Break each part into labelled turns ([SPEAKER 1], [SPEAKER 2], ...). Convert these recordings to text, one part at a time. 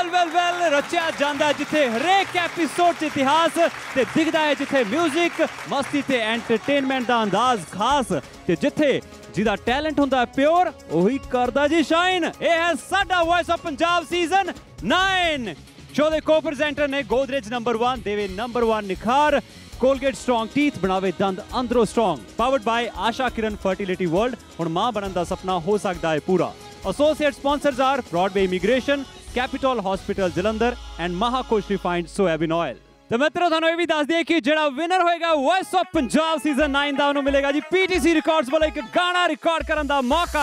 [SPEAKER 1] Well रचिया जांदा जिथे हरेक एपीसोड च इतिहास ते दिखदा है जिथे म्यूजिक मस्ती ते एंटरटेनमेंट दा अंदाज खास ते जिथे जिदा टैलेंट हुंदा प्योर ओही करदा जी शाइन। ये है साडा voice of Punjab season 9। Show दे को प्रेजेंटर ने गोदरेज नंबर 1 देवे नंबर 1 निखार, कोलगेट स्ट्रॉन्ग टीथ बनावे दंद अंदरों strong, powered by Asha Kiran fertility world. हुण मां बनन दा सपना हो सकदा है पूरा। Associate sponsors are Broadway immigration, capital hospital Jalandhar and Mahakosh refined soyabean oil. तो मित्रों थानू भी दस दिए कि जेड़ा विनर होएगा वॉइस ऑफ पंजाब सीजन 9 दा उन्हें मिलेगा जी पीटीसी रिकॉर्ड्स वाला एक गाना रिकॉर्ड करन दा मौका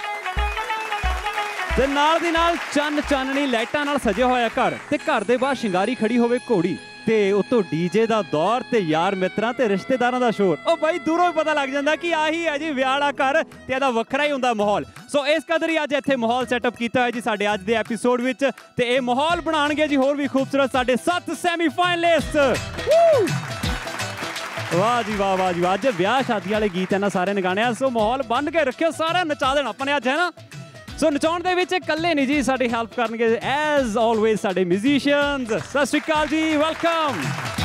[SPEAKER 1] ते नाल दी नाल चन्न चाननी लाइटां नाल सजे होया घर ते घर दे बाहर शिंगारी खड़ी होवे घोड़ी ते उतो डीजे दा दौर ते यार मित्रां ते रिश्तेदारां दा शोर। ओ भाई दूरों पता लग जांदा कि आही है जी विआह दा घर ते इहदा वखरा ही हुंदा माहौल। सो इस कदर ही अज इत्थे माहौल सैटअप कीता है जी साडे अज दे एपीसोड विच ते इह माहौल बनाणगे जी होर भी खूबसूरत साडे 7 सैमीफाइनलिस्ट। वाह जी वाह, वाह जी वाह। अज विआह शादी वाले गीत इन्हां सारे ने गाने, सो माहौल बन के रखियो, सारा नचा देना अपने अज है ना। सो नचाउण दे विच कल्ले नहीं जी, साडी हेल्प करनगे एज ऑलवेज साडे म्यूजिशियंस। सत श्री अकाल जी, वेलकम।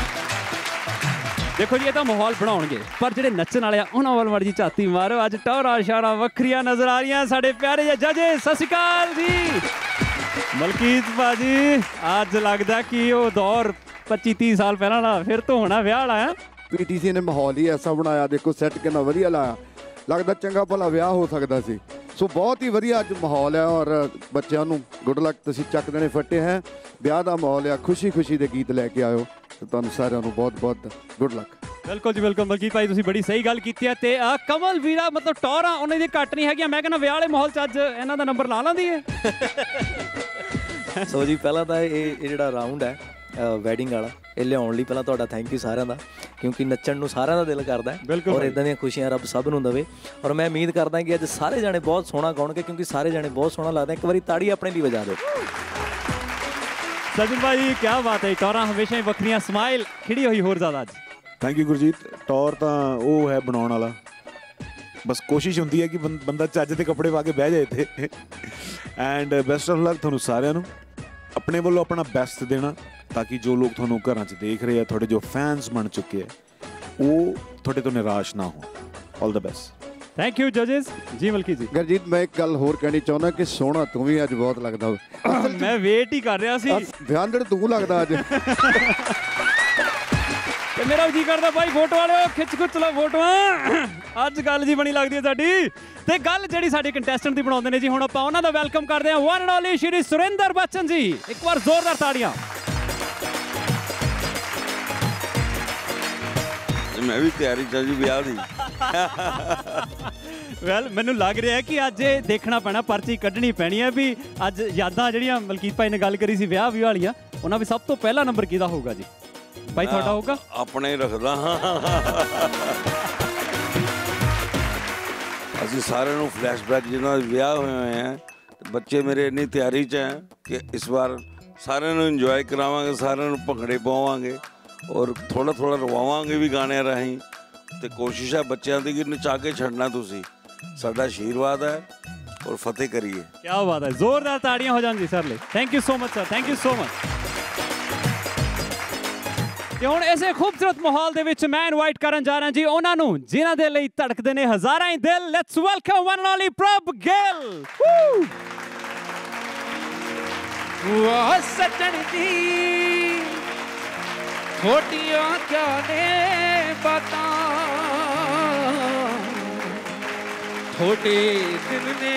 [SPEAKER 1] देखो जी ये तो माहौल बनाउणगे पर जिहड़े नच्चण वाले उन्हां वल मर्जी झाती मारो। अज टौरा शारा वखरियां नजर आ रही साडे प्यारे जे जजेस। सत श्री अकाल जी। मलकीत भाजी अज लगदा कि वो दौर 25-30 साल पहला ना फिर तो होना विआह वाला है।
[SPEAKER 2] पीटीसी ने माहौल ही ऐसा बनाया, देखो सैट कितना वधिया लाया, लगदा चंगा भला विआह हो सकदा सी। सो बहुत ही वधिया अज माहौल है और बच्चों को गुड लक, तुसीं चक देने फटे हैं। विआह का माहौल है, खुशी खुशी के गीत लैके आयो, तो तुहानूं सारिआं नूं बहुत बहुत गुड लक।
[SPEAKER 1] बिल्कुल जी बिल्कुल मलकीत भाई, तुसीं बड़ी सही गल कीती है। ते कमल वीरा मतलब टौरा उन्हां दी घट नहीं हैगी, मैं कहना विआह वाले माहौल च अज इन्हां दा नंबर ला लांदी है।
[SPEAKER 3] सो जी पहला तो ये जिहड़ा राउंड है वैडिंग वाला ये लियाउण लई पहला तुहाडा थैंक यू सारिआं दा, क्योंकि नच्चण नूं सारिआं दा दिल करदा है और इदां दीआं खुशियां रब सब नूं देवे। और मैं उम्मीद करदा कि अज सारे जाने बहुत सोहना गाउणगे, क्योंकि सारे जाने बहुत सोहना लगदा। एक बारी ताड़ी अपने लिए वजा दो।
[SPEAKER 1] सचिन भाई क्या बात है, टौरा हमेशा ही वखरियां स्माइल खिड़ी हुई होर ज़्यादा अज।
[SPEAKER 4] Thank you Gurjeet. टौर तो वो है बनाने वाला, बस कोशिश होंदी है कि बंदा चज के कपड़े पा के बह जाए थे। एंड बेस्ट ऑफ लक तुहानूं सारिआं नूं, अपने वालों अपना बेस्ट देना ताकि जो लोग तुहानूं घरां च देख रहे हैं, थोड़े जो फैंस बन चुके हैं, वो थोड़े तो निराश ना हो। All the best.
[SPEAKER 1] Thank you जजेस जी। मलकी जी
[SPEAKER 2] गुरजीत मैं एक गल होर कहनी चाहुंदा कि सोहना तू भी अज बहुत लगदा हो।
[SPEAKER 1] मैं वेट ही कर रहा सी,
[SPEAKER 2] ध्यान तू लगदा अज।
[SPEAKER 1] ते मेरा जी करदा भाई फोटो वाले खिच खुच लो फोटोआं। अज गल जी बनी लगदी है साडी ते गल जिहड़ी साडे कंटेस्टेंट दी बनाउंदे ने जी। हुण आपां उन्हां दा वेलकम करदे हां one and only Shri Surinder Bachchan ji. एक बार जोरदार ताड़ियां।
[SPEAKER 5] मैं भी तैयारी चल जी ब्याह दी।
[SPEAKER 1] वैल मैनूं लग रहा है कि अज देखना पैना, पर्ची कड्ढनी पैनी है भी अज यादां जिहड़ियां मलकीत भाई ने गल करी सी विआह वालियां, उन्हां भी सब तो पहला नंबर किहदा होगा जी? भाई तुहाडा होगा?
[SPEAKER 5] अपने ही रखदा हां। ਅਸੀਂ ਸਾਰਿਆਂ ਨੂੰ ਫਲੈਸ਼ਬੈਕ ਜਿਹਨਾਂ ਦੇ ਵਿਆਹ ਹੋਏ हैं, ਬੱਚੇ ਮੇਰੇ ਇੰਨੀ ਤਿਆਰੀ 'ਚ ਹੈ ਕਿ ਇਸ ਵਾਰ ਸਾਰਿਆਂ ਨੂੰ ਇੰਜੋਏ ਕਰਾਵਾਂਗੇ, ਸਾਰਿਆਂ ਨੂੰ ਭੰਗੜੇ ਪਾਵਾਂਗੇ ਔਰ ਥੋੜਾ ਥੋੜਾ ਰਵਾਵਾਂਗੇ ਵੀ ਗਾਣਿਆਂ ਰਾਹੀਂ। ਤੇ ਕੋਸ਼ਿਸ਼ ਹੈ ਬੱਚਿਆਂ ਦੀ ਕਿ ਨਚਾ ਕੇ ਛੱਡਣਾ ਤੁਸੀਂ, ਸਾਡਾ ਆਸ਼ੀਰਵਾਦ ਹੈ ਔਰ ਫਤਿਹ ਕਰੀਏ।
[SPEAKER 1] क्या बात है, जोरदार ताड़ियां हो जान जी सर ले। Thank you so much sir, thank you so much. ਤੇ ਹੁਣ ਇਸੇ ਖੂਬਸੂਰਤ ਮਾਹੌਲ ਦੇ ਵਿੱਚ ਮੈਂ ਇਨਵਾਈਟ ਕਰਨ ਜਾ ਰਿਹਾ ਜੀ ਉਹਨਾਂ ਨੂੰ ਜਿਨ੍ਹਾਂ ਦੇ ਲਈ ਧੜਕਦੇ ਨੇ ਹਜ਼ਾਰਾਂ ਹੀ ਦਿਲ। Let's welcome one and only Prabh Gill.
[SPEAKER 6] ਵਾਹ ਸੱਜਣ ਜੀ ਥੋੜੀਆਂ ਕਿਆ ਨੇ ਬਾਤਾਂ, ਥੋੜੇ ਦਿਨ ਨੇ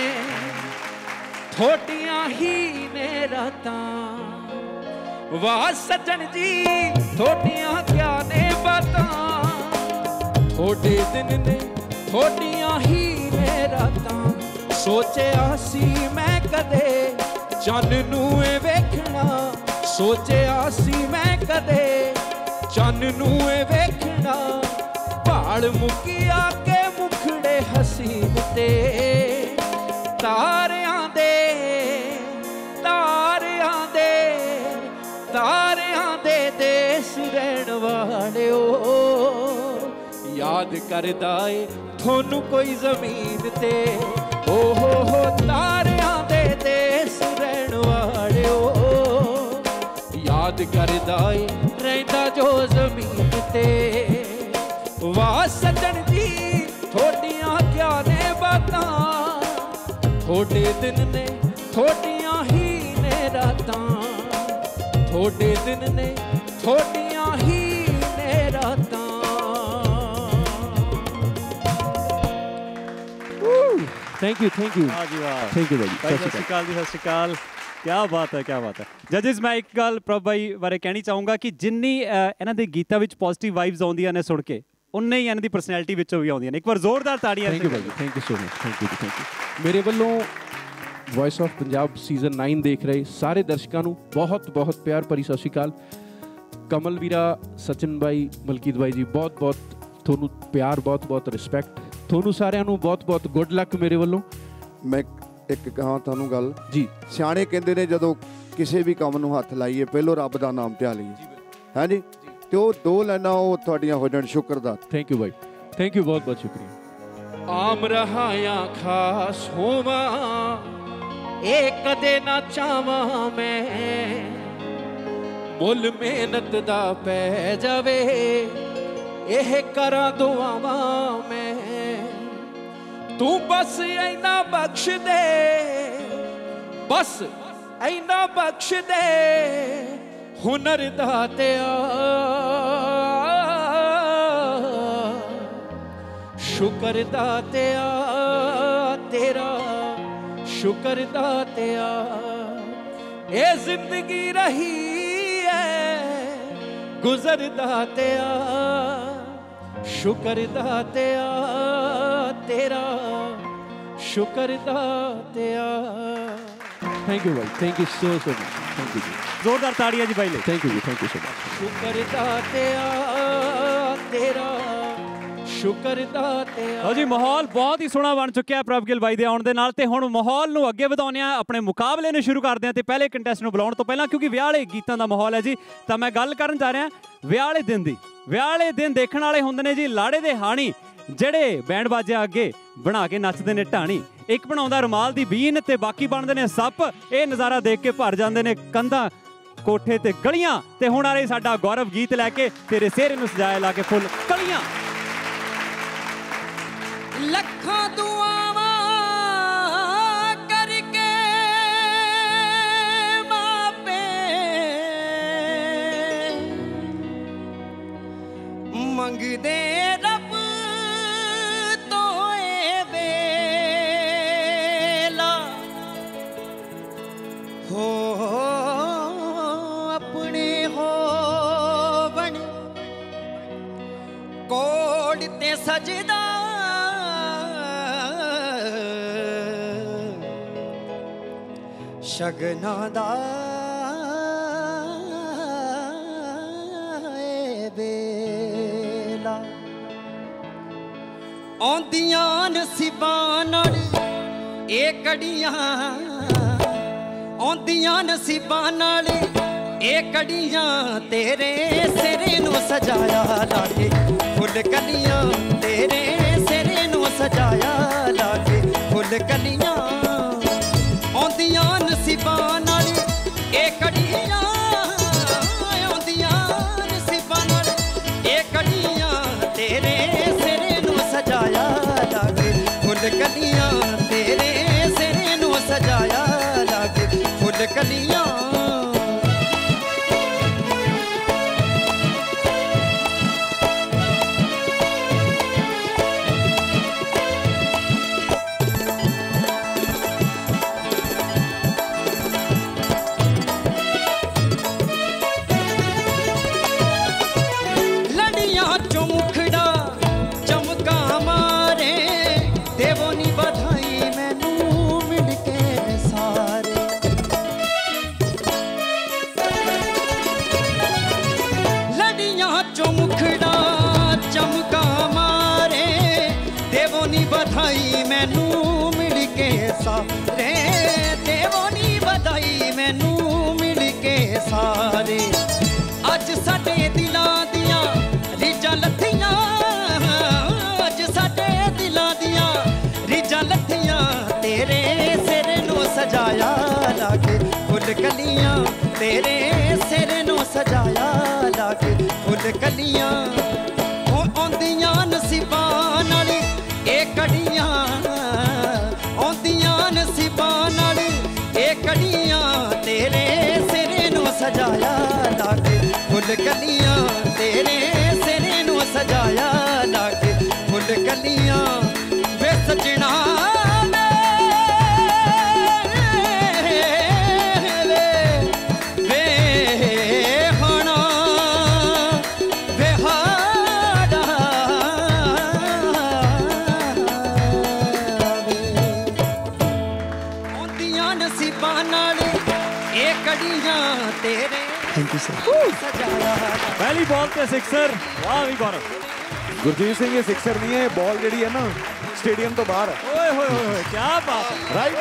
[SPEAKER 6] ਥੋੜੀਆਂ ਹੀ ਨੇ ਰਾਤਾਂ। वाह सज्जन जी थोड़ियां क्या ने बातां, थोड़े दिन ने थोड़ियां ही ने रातां। सोचिया सी मैं कदे चन्न नूं वेखना, सोचिया सी मैं कदे चन्न नूं वेखना। भाड़ मुकिया के मुखड़े हसीन ते तारियां दे तारियां दे देस रहण वालिओ। याद करदा ए थोनू कोई जमीन ते ओ हो तारियां दे देस रहण वालिओ। याद करदा ए रहिंदा जो ज़मीन ते। वाह सज्जन जी थोड़ियां क्या ने बातां, थोड़े दिन ने थोड़ियां ही ने रातां, थोड़े दिन ने थोड़ियां ही ने रातां।
[SPEAKER 1] थैंक यू थैंक यू जी वाह थैंक यू भाई सत श्री अकाल जी सत श्री अकाल क्या बात है क्या बात है। जजेस मैं एक गल प्रभ भाई बारे कहनी चाहूँगा कि जिन्नी इन्हां दे गीतां विच पॉजिटिव वाइब्स आउंदियां ने सुन के उन्ने ही इन्हां दी पर्सनैलिटी विचों भी आउंदियां ने। एक बार जोरदार ताड़ियां।
[SPEAKER 7] थैंक यू भाई thank you so much thank you thank you. मेरे वालों वॉइस ऑफ पंजाब सीजन 9 देख रहे सारे दर्शकों को बहुत बहुत प्यार भरी सत श्री अकाल। कमल वीरा सचिन भाई मलकीत भाई जी बहुत बहुत थोनू प्यार बहुत बहुत रिस्पैक्ट थोनू सारिਆਂ ਨੂੰ बहुत बहुत गुड लक मेरे वालों।
[SPEAKER 2] मैं एक कहां ਤੁਹਾਨੂੰ ਗੱਲ
[SPEAKER 7] जी
[SPEAKER 2] ਸਿਆਣੇ ਕਹਿੰਦੇ ਨੇ ਜਦੋਂ ਕਿਸੇ ਵੀ ਕੰਮ ਨੂੰ ਹੱਥ ਲਾਈਏ ਪਹਿਲੋਂ ਰੱਬ ਦਾ ਨਾਮ ਧਿਆ ਲਈਏ ਹੈ ਜੀ ਤੇ ਉਹ ਦੋ ਲਾਈਨਾਂ ਉਹ ਤੁਹਾਡੀਆਂ ਹੋ ਜਾਣ ਸ਼ੁਕਰ ਦਾ।
[SPEAKER 7] थैंक यू भाई थैंक यू बहुत बहुत शुक्रिया।
[SPEAKER 6] आम रहाया खास होवा ए कदे ना चावा मैं, मुल मेहनत दा पै जावे एह करा दुआवा मैं। तू बस ऐना बख्श दे बस ऐना बख्श दे हुनर दातिया। शुकर दातिया तेरा शुकर दातिया। ये जिंदगी रही है गुजर दातिया। शुकर दातिया तेरा शुकर दातिया।
[SPEAKER 7] थैंक यू भाई thank you so much thank you जी।
[SPEAKER 1] जोरदार ताड़ियां जी भाई ले।
[SPEAKER 7] Thank you so much.
[SPEAKER 6] शुकर दातिया तेरा शुकर दातिया।
[SPEAKER 1] लो जी माहौल बहुत ही सोहना बन चुका है प्रभ गिल भाई दे आउण दे नाल ते हुण माहौल नूं अगे वधाउने आ अपने मुकाबले नूं शुरू करदे आ ते पहले कंटेस्ट नूं बुलाउण तो पहला क्योंकि विआह वाले गीतां दा माहौल है जी तां मैं गल करन जा रहा विआह वाले दिन दी। विआह वाले दिन देखण वाले हुंदे ने जी लाड़े दे हाणी ਜਿਹੜੇ बैंड बाजे अगे बना के नचते ने ढाणी। एक बनाउंदा रुमाल दी बीन ते बाकी बनदे ने सप। ये नज़ारा देख के भर जांदे ने कंधां कोठे ते गलियां। ते हुण आ रही साडा गौरव गीत लैके तेरे सेहरे नूं सजाया ला के फुल कलियां।
[SPEAKER 6] लखां दुआवां करके मापे मंगदे रब तो ए वेला हो अपने होवन कोड़ ते सजदा शगना दा वेला। आंदियां नसीबां नाल ए कड़ियां आंदियां नसीबां नाल ए कड़ियां तेरे सिरे नूं सजाया लागे फुल कलियां तेरे सिरे नूं सजाया लागे फुल कलियां। आंदियां नसीबां नाल ए कड़ियां आंदियां नसीबां नाल ए कड़ियां तेरे सिरे नूं सजाया लागे फुल कलियां तेरे सिरे नूं सजाया लागे फुल कलियां। बधाई मैनू मिल के सारे देवो नी बधाई मैनू मिल के सारे। अज साडे दिलां दियां रीझां लथियां अज साडे दिलां दियां रीझां लथियां तेरे सिर नूं सजाया लागे फुल कलियां तेरे सिर नूं
[SPEAKER 8] फुल कलियां आउंदियां नसीबां नाल ए कड़ियां आउंदियां नसीबां नाल ए कड़ियां तेरे सिरे नूं सजाया लाग फुल कलियां तेरे सिरे नूं सजाया लाग फुल कलियां वे सजना
[SPEAKER 1] पहली बॉल पे सिक्सर वाह भी गौरव
[SPEAKER 4] गुरजीत सिंह ये सिक्सर नहीं है, ये बॉल जड़ी है ना स्टेडियम तो बाहर है।
[SPEAKER 1] ओए होए होए क्या बात है
[SPEAKER 4] राइट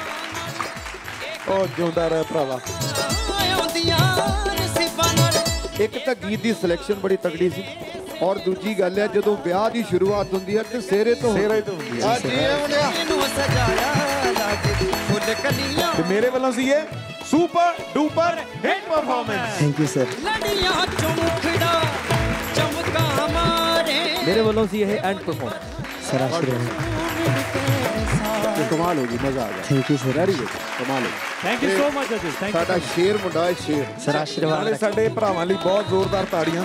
[SPEAKER 4] ओ जिंदा रहे भरावा।
[SPEAKER 2] एक तो गीत की सिलेक्शन बड़ी तगड़ी सी और दूजी गल है जो ब्याह की शुरुआत होती है तो सेरे तो
[SPEAKER 4] मेरे वालों से ये super duper hit performance.
[SPEAKER 3] Thank you sir. मेरे वालों से ये है एंड परफॉर्मेंस। सर आशीर्वाद
[SPEAKER 2] कमाल होगी, मजा आ गया।
[SPEAKER 3] Thank you sir.
[SPEAKER 2] Very good, कमाल होगी।
[SPEAKER 1] थैंक यू सो मच जजेस। थैंक
[SPEAKER 2] साडा शेर मुंडा है शेर।
[SPEAKER 3] सर आशीर्वाद
[SPEAKER 4] नाले साडे भरावां लई बहुत जोरदार ताड़ियां।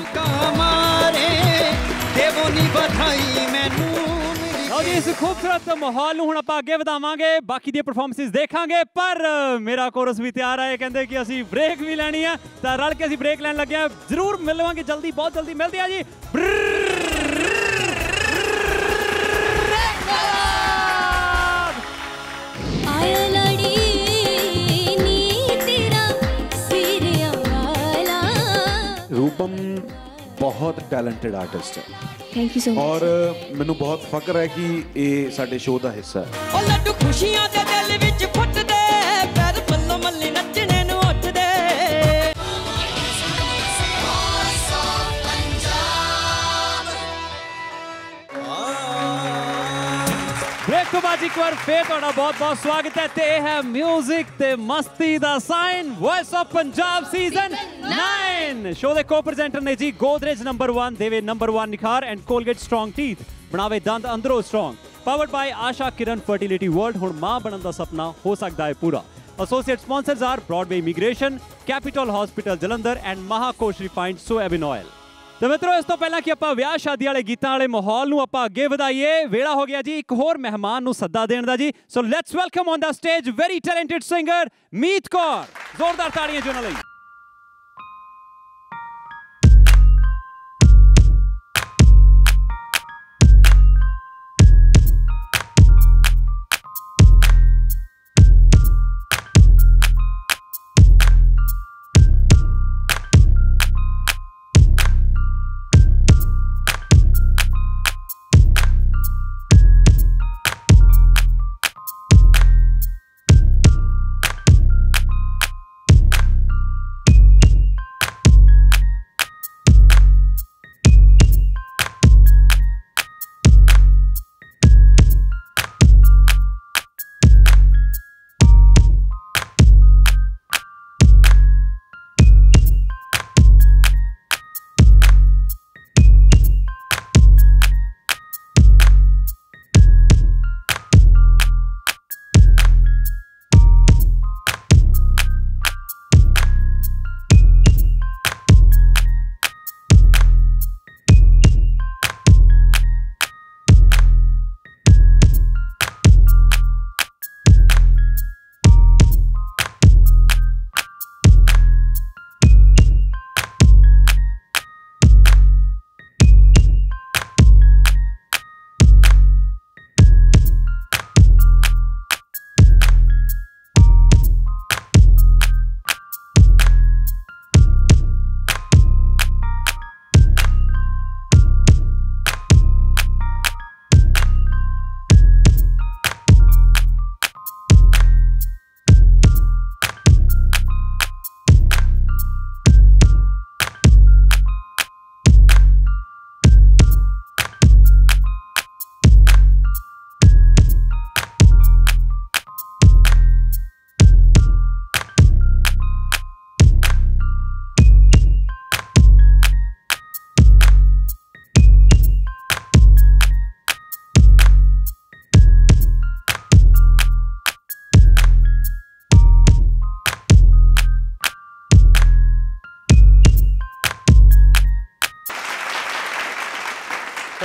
[SPEAKER 1] ਲਓ ਜੀ ਇਸ ਖੂਬਸੂਰਤ ਮਾਹੌਲ ਨੂੰ ਹੁਣ ਆਪਾਂ ਅੱਗੇ ਵਧਾਵਾਂਗੇ, ਬਾਕੀ ਦੀਆਂ ਪਰਫਾਰਮੈਂਸਿਸ ਦੇਖਾਂਗੇ, ਪਰ ਮੇਰਾ ਕੋਰਸ ਵੀ ਤਿਆਰ ਹੈ, ਕਹਿੰਦੇ ਕਿ ਅਸੀਂ ਬ੍ਰੇਕ ਵੀ ਲੈਣੀ ਆ, ਤਾਂ ਰਲ ਕੇ ਅਸੀਂ ਬ੍ਰੇਕ ਲੈਣ ਲੱਗੇ ਆ, ਜ਼ਰੂਰ ਮਿਲਾਂਗੇ ਜਲਦੀ, ਬਹੁਤ ਜਲਦੀ ਮਿਲਦੇ ਆ ਜੀ।
[SPEAKER 4] रूपम बहुत टैलेंटेड आर्टिस्ट है।
[SPEAKER 9] Thank you so much.
[SPEAKER 4] और मैनू बहुत फख्र है कि ये साडे शो का हिस्सा है।
[SPEAKER 8] ओ लड्डू खुशियां दे दिल विच फुटदे पैर मल्लो मल्ली नचने नूं उठदे।
[SPEAKER 1] ब्रेक तो बाद एक बार फिर तुहाडा बहुत-बहुत स्वागत है ते है म्यूजिक ते मस्ती दा shine voice of Punjab season 9 show दे को प्रेजेंटर ने जी गोदरेज नंबर 1 देवे नंबर 1 निखार एंड कोलगेट स्ट्रॉन्ग टीथ बनावे दंद अंदरों strong powered by Asha Kiran fertility world हुण मां बनन दा सपना हो सकदा है पूरा। Associate sponsors are Broadway immigration capital hospital Jalandhar and Mahakosh refined soyabean oil. तो मित्रों इस तो पहला कि ਆਪਾਂ ਵਿਆਹ ਸ਼ਾਦੀ ਵਾਲੇ ਗੀਤਾਂ ਵਾਲੇ ਮਾਹੌਲ ਨੂੰ ਆਪਾਂ ਅੱਗੇ ਵਧਾਈਏ, ਵੇਲਾ ਹੋ ਗਿਆ ਜੀ ਇੱਕ ਹੋਰ ਮਹਿਮਾਨ ਨੂੰ ਸੱਦਾ ਦੇਣ ਦਾ ਜੀ। So let's welcome on the stage very talented singer Meet Kaur. ਜ਼ੋਰਦਾਰ ਤਾੜੀਆਂ ਜੀ ਉਹਨਾਂ ਲਈ।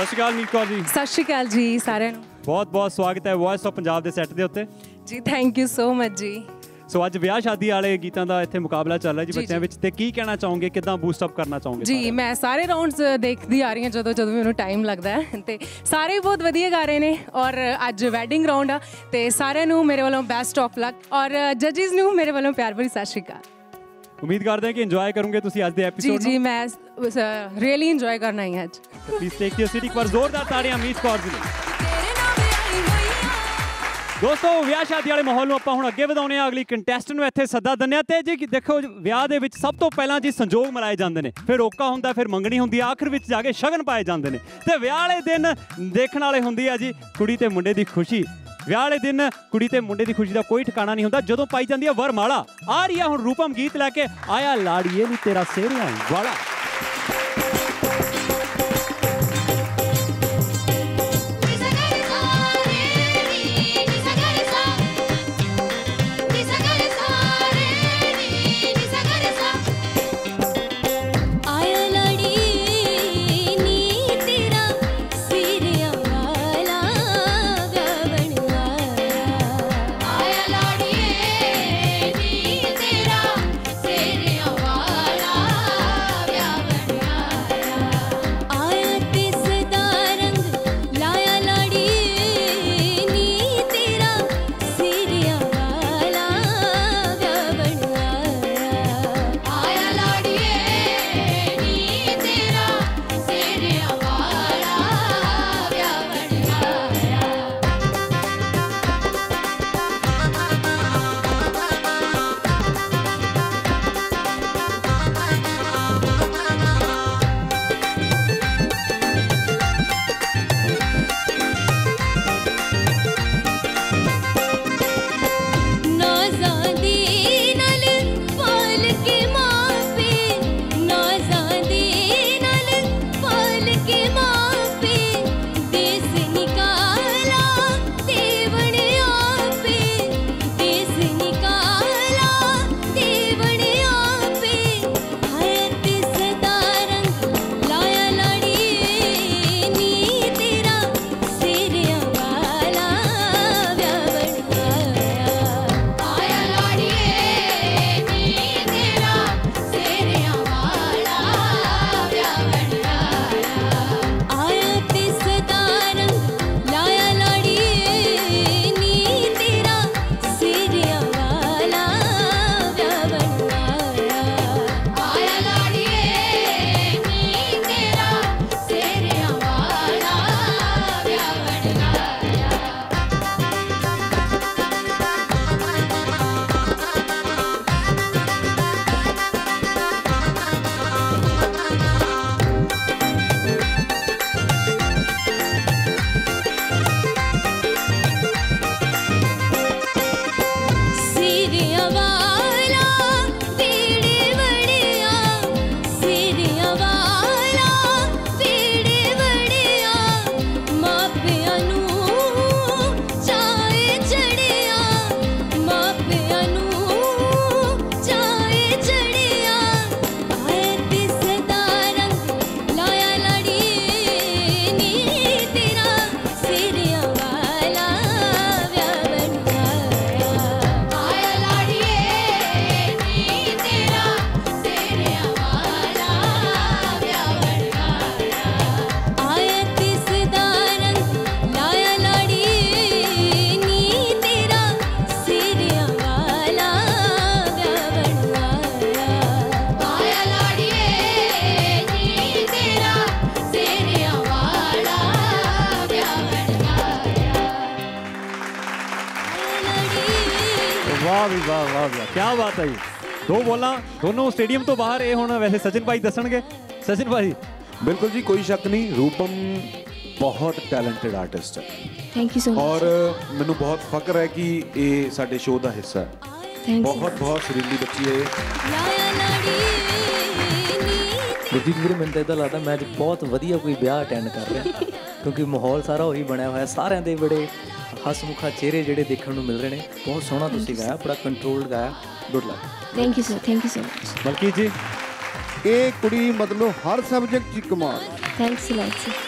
[SPEAKER 1] ਸਤਿ ਸ਼੍ਰੀ ਅਕਾਲ मीत कौर जी।
[SPEAKER 9] ਸਤਿ ਸ਼੍ਰੀ ਅਕਾਲ ਜੀ ਸਾਰਿਆਂ ਨੂੰ।
[SPEAKER 1] बहुत बहुत स्वागत है वॉइस ऑफ पंजाब के सैट के उत्ते
[SPEAKER 9] ਜੀ ਥੈਂਕ ਯੂ ਸੋ ਮਚ ਜੀ।
[SPEAKER 1] ਸੋ ਅੱਜ ਵਿਆਹ ਸ਼ਾਦੀ ਵਾਲੇ ਗੀਤਾਂ ਦਾ ਇੱਥੇ ਮੁਕਾਬਲਾ ਚੱਲ ਰਿਹਾ ਜੀ ਬੱਚਿਆਂ ਵਿੱਚ, ਤੇ ਕੀ ਕਹਿਣਾ ਚਾਹੋਗੇ, ਕਿੱਦਾਂ ਬੂਸਟ ਅਪ ਕਰਨਾ ਚਾਹੋਗੇ?
[SPEAKER 9] ਜੀ ਮੈਂ ਸਾਰੇ ਰਾਉਂਡਸ ਦੇਖਦੀ ਆ ਰਹੀ ਹਾਂ ਜਦੋਂ ਮੈਨੂੰ ਟਾਈਮ ਲੱਗਦਾ ਹੈ, ਤੇ ਸਾਰੇ ਬਹੁਤ ਵਧੀਆ ਗਾ ਰਹੇ ਨੇ। ਔਰ ਅੱਜ ਵੈਡਿੰਗ ਰਾਉਂਡ ਆ, ਤੇ ਸਾਰਿਆਂ ਨੂੰ ਮੇਰੇ ਵੱਲੋਂ ਬੈਸਟ ਆਫ ਲੱਕ, ਔਰ ਜੱਜਿਸ ਨੂੰ ਮੇਰੇ ਵੱਲੋਂ ਪਿਆਰ ਭਰੀ ਸਤਿ ਸ਼੍ਰੀ ਅਕਾਲ।
[SPEAKER 1] ਉਮੀਦ ਕਰਦੇ ਹਾਂ ਕਿ ਇੰਜੋਏ ਕਰੋਗੇ ਤੁਸੀਂ ਅੱਜ ਦੇ ਐਪੀਸੋਡ ਨੂੰ।
[SPEAKER 9] ਜੀ ਮੈਂ ਰੀਅਲੀ ਇੰਜੋਏ ਕਰਨਾ ਹੀ ਅੱਜ।
[SPEAKER 1] ਪਲੀਜ਼ ਟੇਕ ਯੂਰ ਸੀਟ, ਇੱਕ ਵਾਰ ਜ਼ੋਰਦਾਰ ਤਾੜੀਆਂ मीत कौर जी ਲਈ। ਦੋਸਤੋ ਵਿਆਹ ਸ਼ਾਦੀ ਵਾਲੇ ਮਾਹੌਲ ਨੂੰ ਆਪਾਂ ਹੁਣ ਅੱਗੇ ਵਧਾਉਣੇ ਆ, ਅਗਲੀ ਕੰਟੈਸਟੈਂਟ ਨੂੰ ਇੱਥੇ ਸੱਦਾ ਦਿੰਦੇ ਆ। ਤੇ ਜੀ ਦੇਖੋ ਵਿਆਹ ਦੇ ਵਿੱਚ ਸਭ ਤੋਂ ਪਹਿਲਾਂ ਜੀ ਸੰਜੋਗ ਮਨਾਏ ਜਾਂਦੇ ਨੇ, ਫਿਰ ਰੋਕਾ ਹੁੰਦਾ, ਫਿਰ ਮੰਗਣੀ ਹੁੰਦੀ ਆ, ਆਖਰ ਵਿੱਚ ਜਾ ਕੇ ਸ਼ਗਨ ਪਾਏ ਜਾਂਦੇ ਨੇ। ਤੇ ਵਿਆਹ ਵਾਲੇ ਦਿਨ ਦੇਖਣ ਵਾਲੇ ਹੁੰਦੀ ਆ ਜੀ ਕੁੜੀ ਤੇ ਮੁੰਡੇ ਦੀ ਖੁਸ਼ੀ। ਵਿਆਹ ਵਾਲੇ ਦਿਨ ਕੁੜੀ ਤੇ ਮੁੰਡੇ ਦੀ ਖੁਸ਼ੀ ਦਾ ਕੋਈ ਠਿਕਾਣਾ ਨਹੀਂ ਹੁੰਦਾ ਜਦੋਂ ਪਾਈ ਜਾਂਦੀ ਆ ਵਰਮਾਲਾ। ਆ ਰਹੀ ਆ ਹੁਣ ਰੂਪਮ ਗੀਤ ਲੈ ਕੇ, ਆਇਆ ਲਾੜੀਏ ਨੀ ਤੇਰਾ ਸੇਰਿਆਂ ਵਾਲਾ। ਵਾਹ ਵੀ ਵਾਹ ਵਾਹ ਵਾਹ, ਕੀ ਬਾਤ ਹੈ ਜੀ। ਦੋ ਬੋਲਾਂ ਦੋਨੋਂ ਸਟੇਡੀਅਮ ਤੋਂ ਬਾਹਰ। ਇਹ ਹੁਣ ਵੈਸੇ ਸਚਿਨ ਭਾਈ ਦੱਸਣਗੇ। ਸਚਿਨ ਭਾਈ।
[SPEAKER 4] ਬਿਲਕੁਲ ਜੀ, ਕੋਈ ਸ਼ੱਕ ਨਹੀਂ, ਰੂਪਮ ਬਹੁਤ ਟੈਲੈਂਟਡ ਆਰਟਿਸਟ ਹੈ।
[SPEAKER 10] Thank you so much.
[SPEAKER 4] ਔਰ ਮੈਨੂੰ ਬਹੁਤ ਫਖਰ ਹੈ ਕਿ ਇਹ ਸਾਡੇ ਸ਼ੋਅ ਦਾ ਹਿੱਸਾ ਹੈ। ਬਹੁਤ ਬਹੁਤ ਸੁਰੀਲੀ ਬੱਚੀ ਹੈ।
[SPEAKER 3] ਗੁਰਜੀਤ ਵੀਰੇ, ਮੈਨੂੰ ਤਾਂ ਇੱਦਾਂ ਲੱਗਦਾ ਮੈਂ ਅੱਜ ਬਹੁਤ ਵਧੀਆ ਕੋਈ ਵਿਆਹ ਅਟੈਂਡ ਕਰ ਰਿਹਾ, ਕਿਉਂਕਿ ਮਾਹੌਲ ਸਾਰਾ ਉਹੀ ਬਣਿਆ ਹੋਇਆ, ਸਾਰਿਆਂ ਦੇ ਬੜੇ ਹਸਮੁਖਾ ਚਿਹਰੇ ਜਿਹੜੇ ਦੇਖਣ ਨੂੰ ਮਿਲ ਰਹੇ ਨੇ। ਬਹੁਤ ਸੋਹਣਾ ਤੁਸੀਂ ਗਾਇਆ, ਬੜਾ ਕੰਟਰੋਲਡ ਗਾਇਆ। Good luck.
[SPEAKER 10] Thank you sir, thank you so much.
[SPEAKER 1] Malki ji,
[SPEAKER 2] ਇਹ ਕੁੜੀ ਮਤਲਬ ਹਰ ਸਬਜੈਕਟ 'ਚ ਕਮਾਲ।
[SPEAKER 10] ਥੈਂਕਸ ਲੋਟ ਜੀ।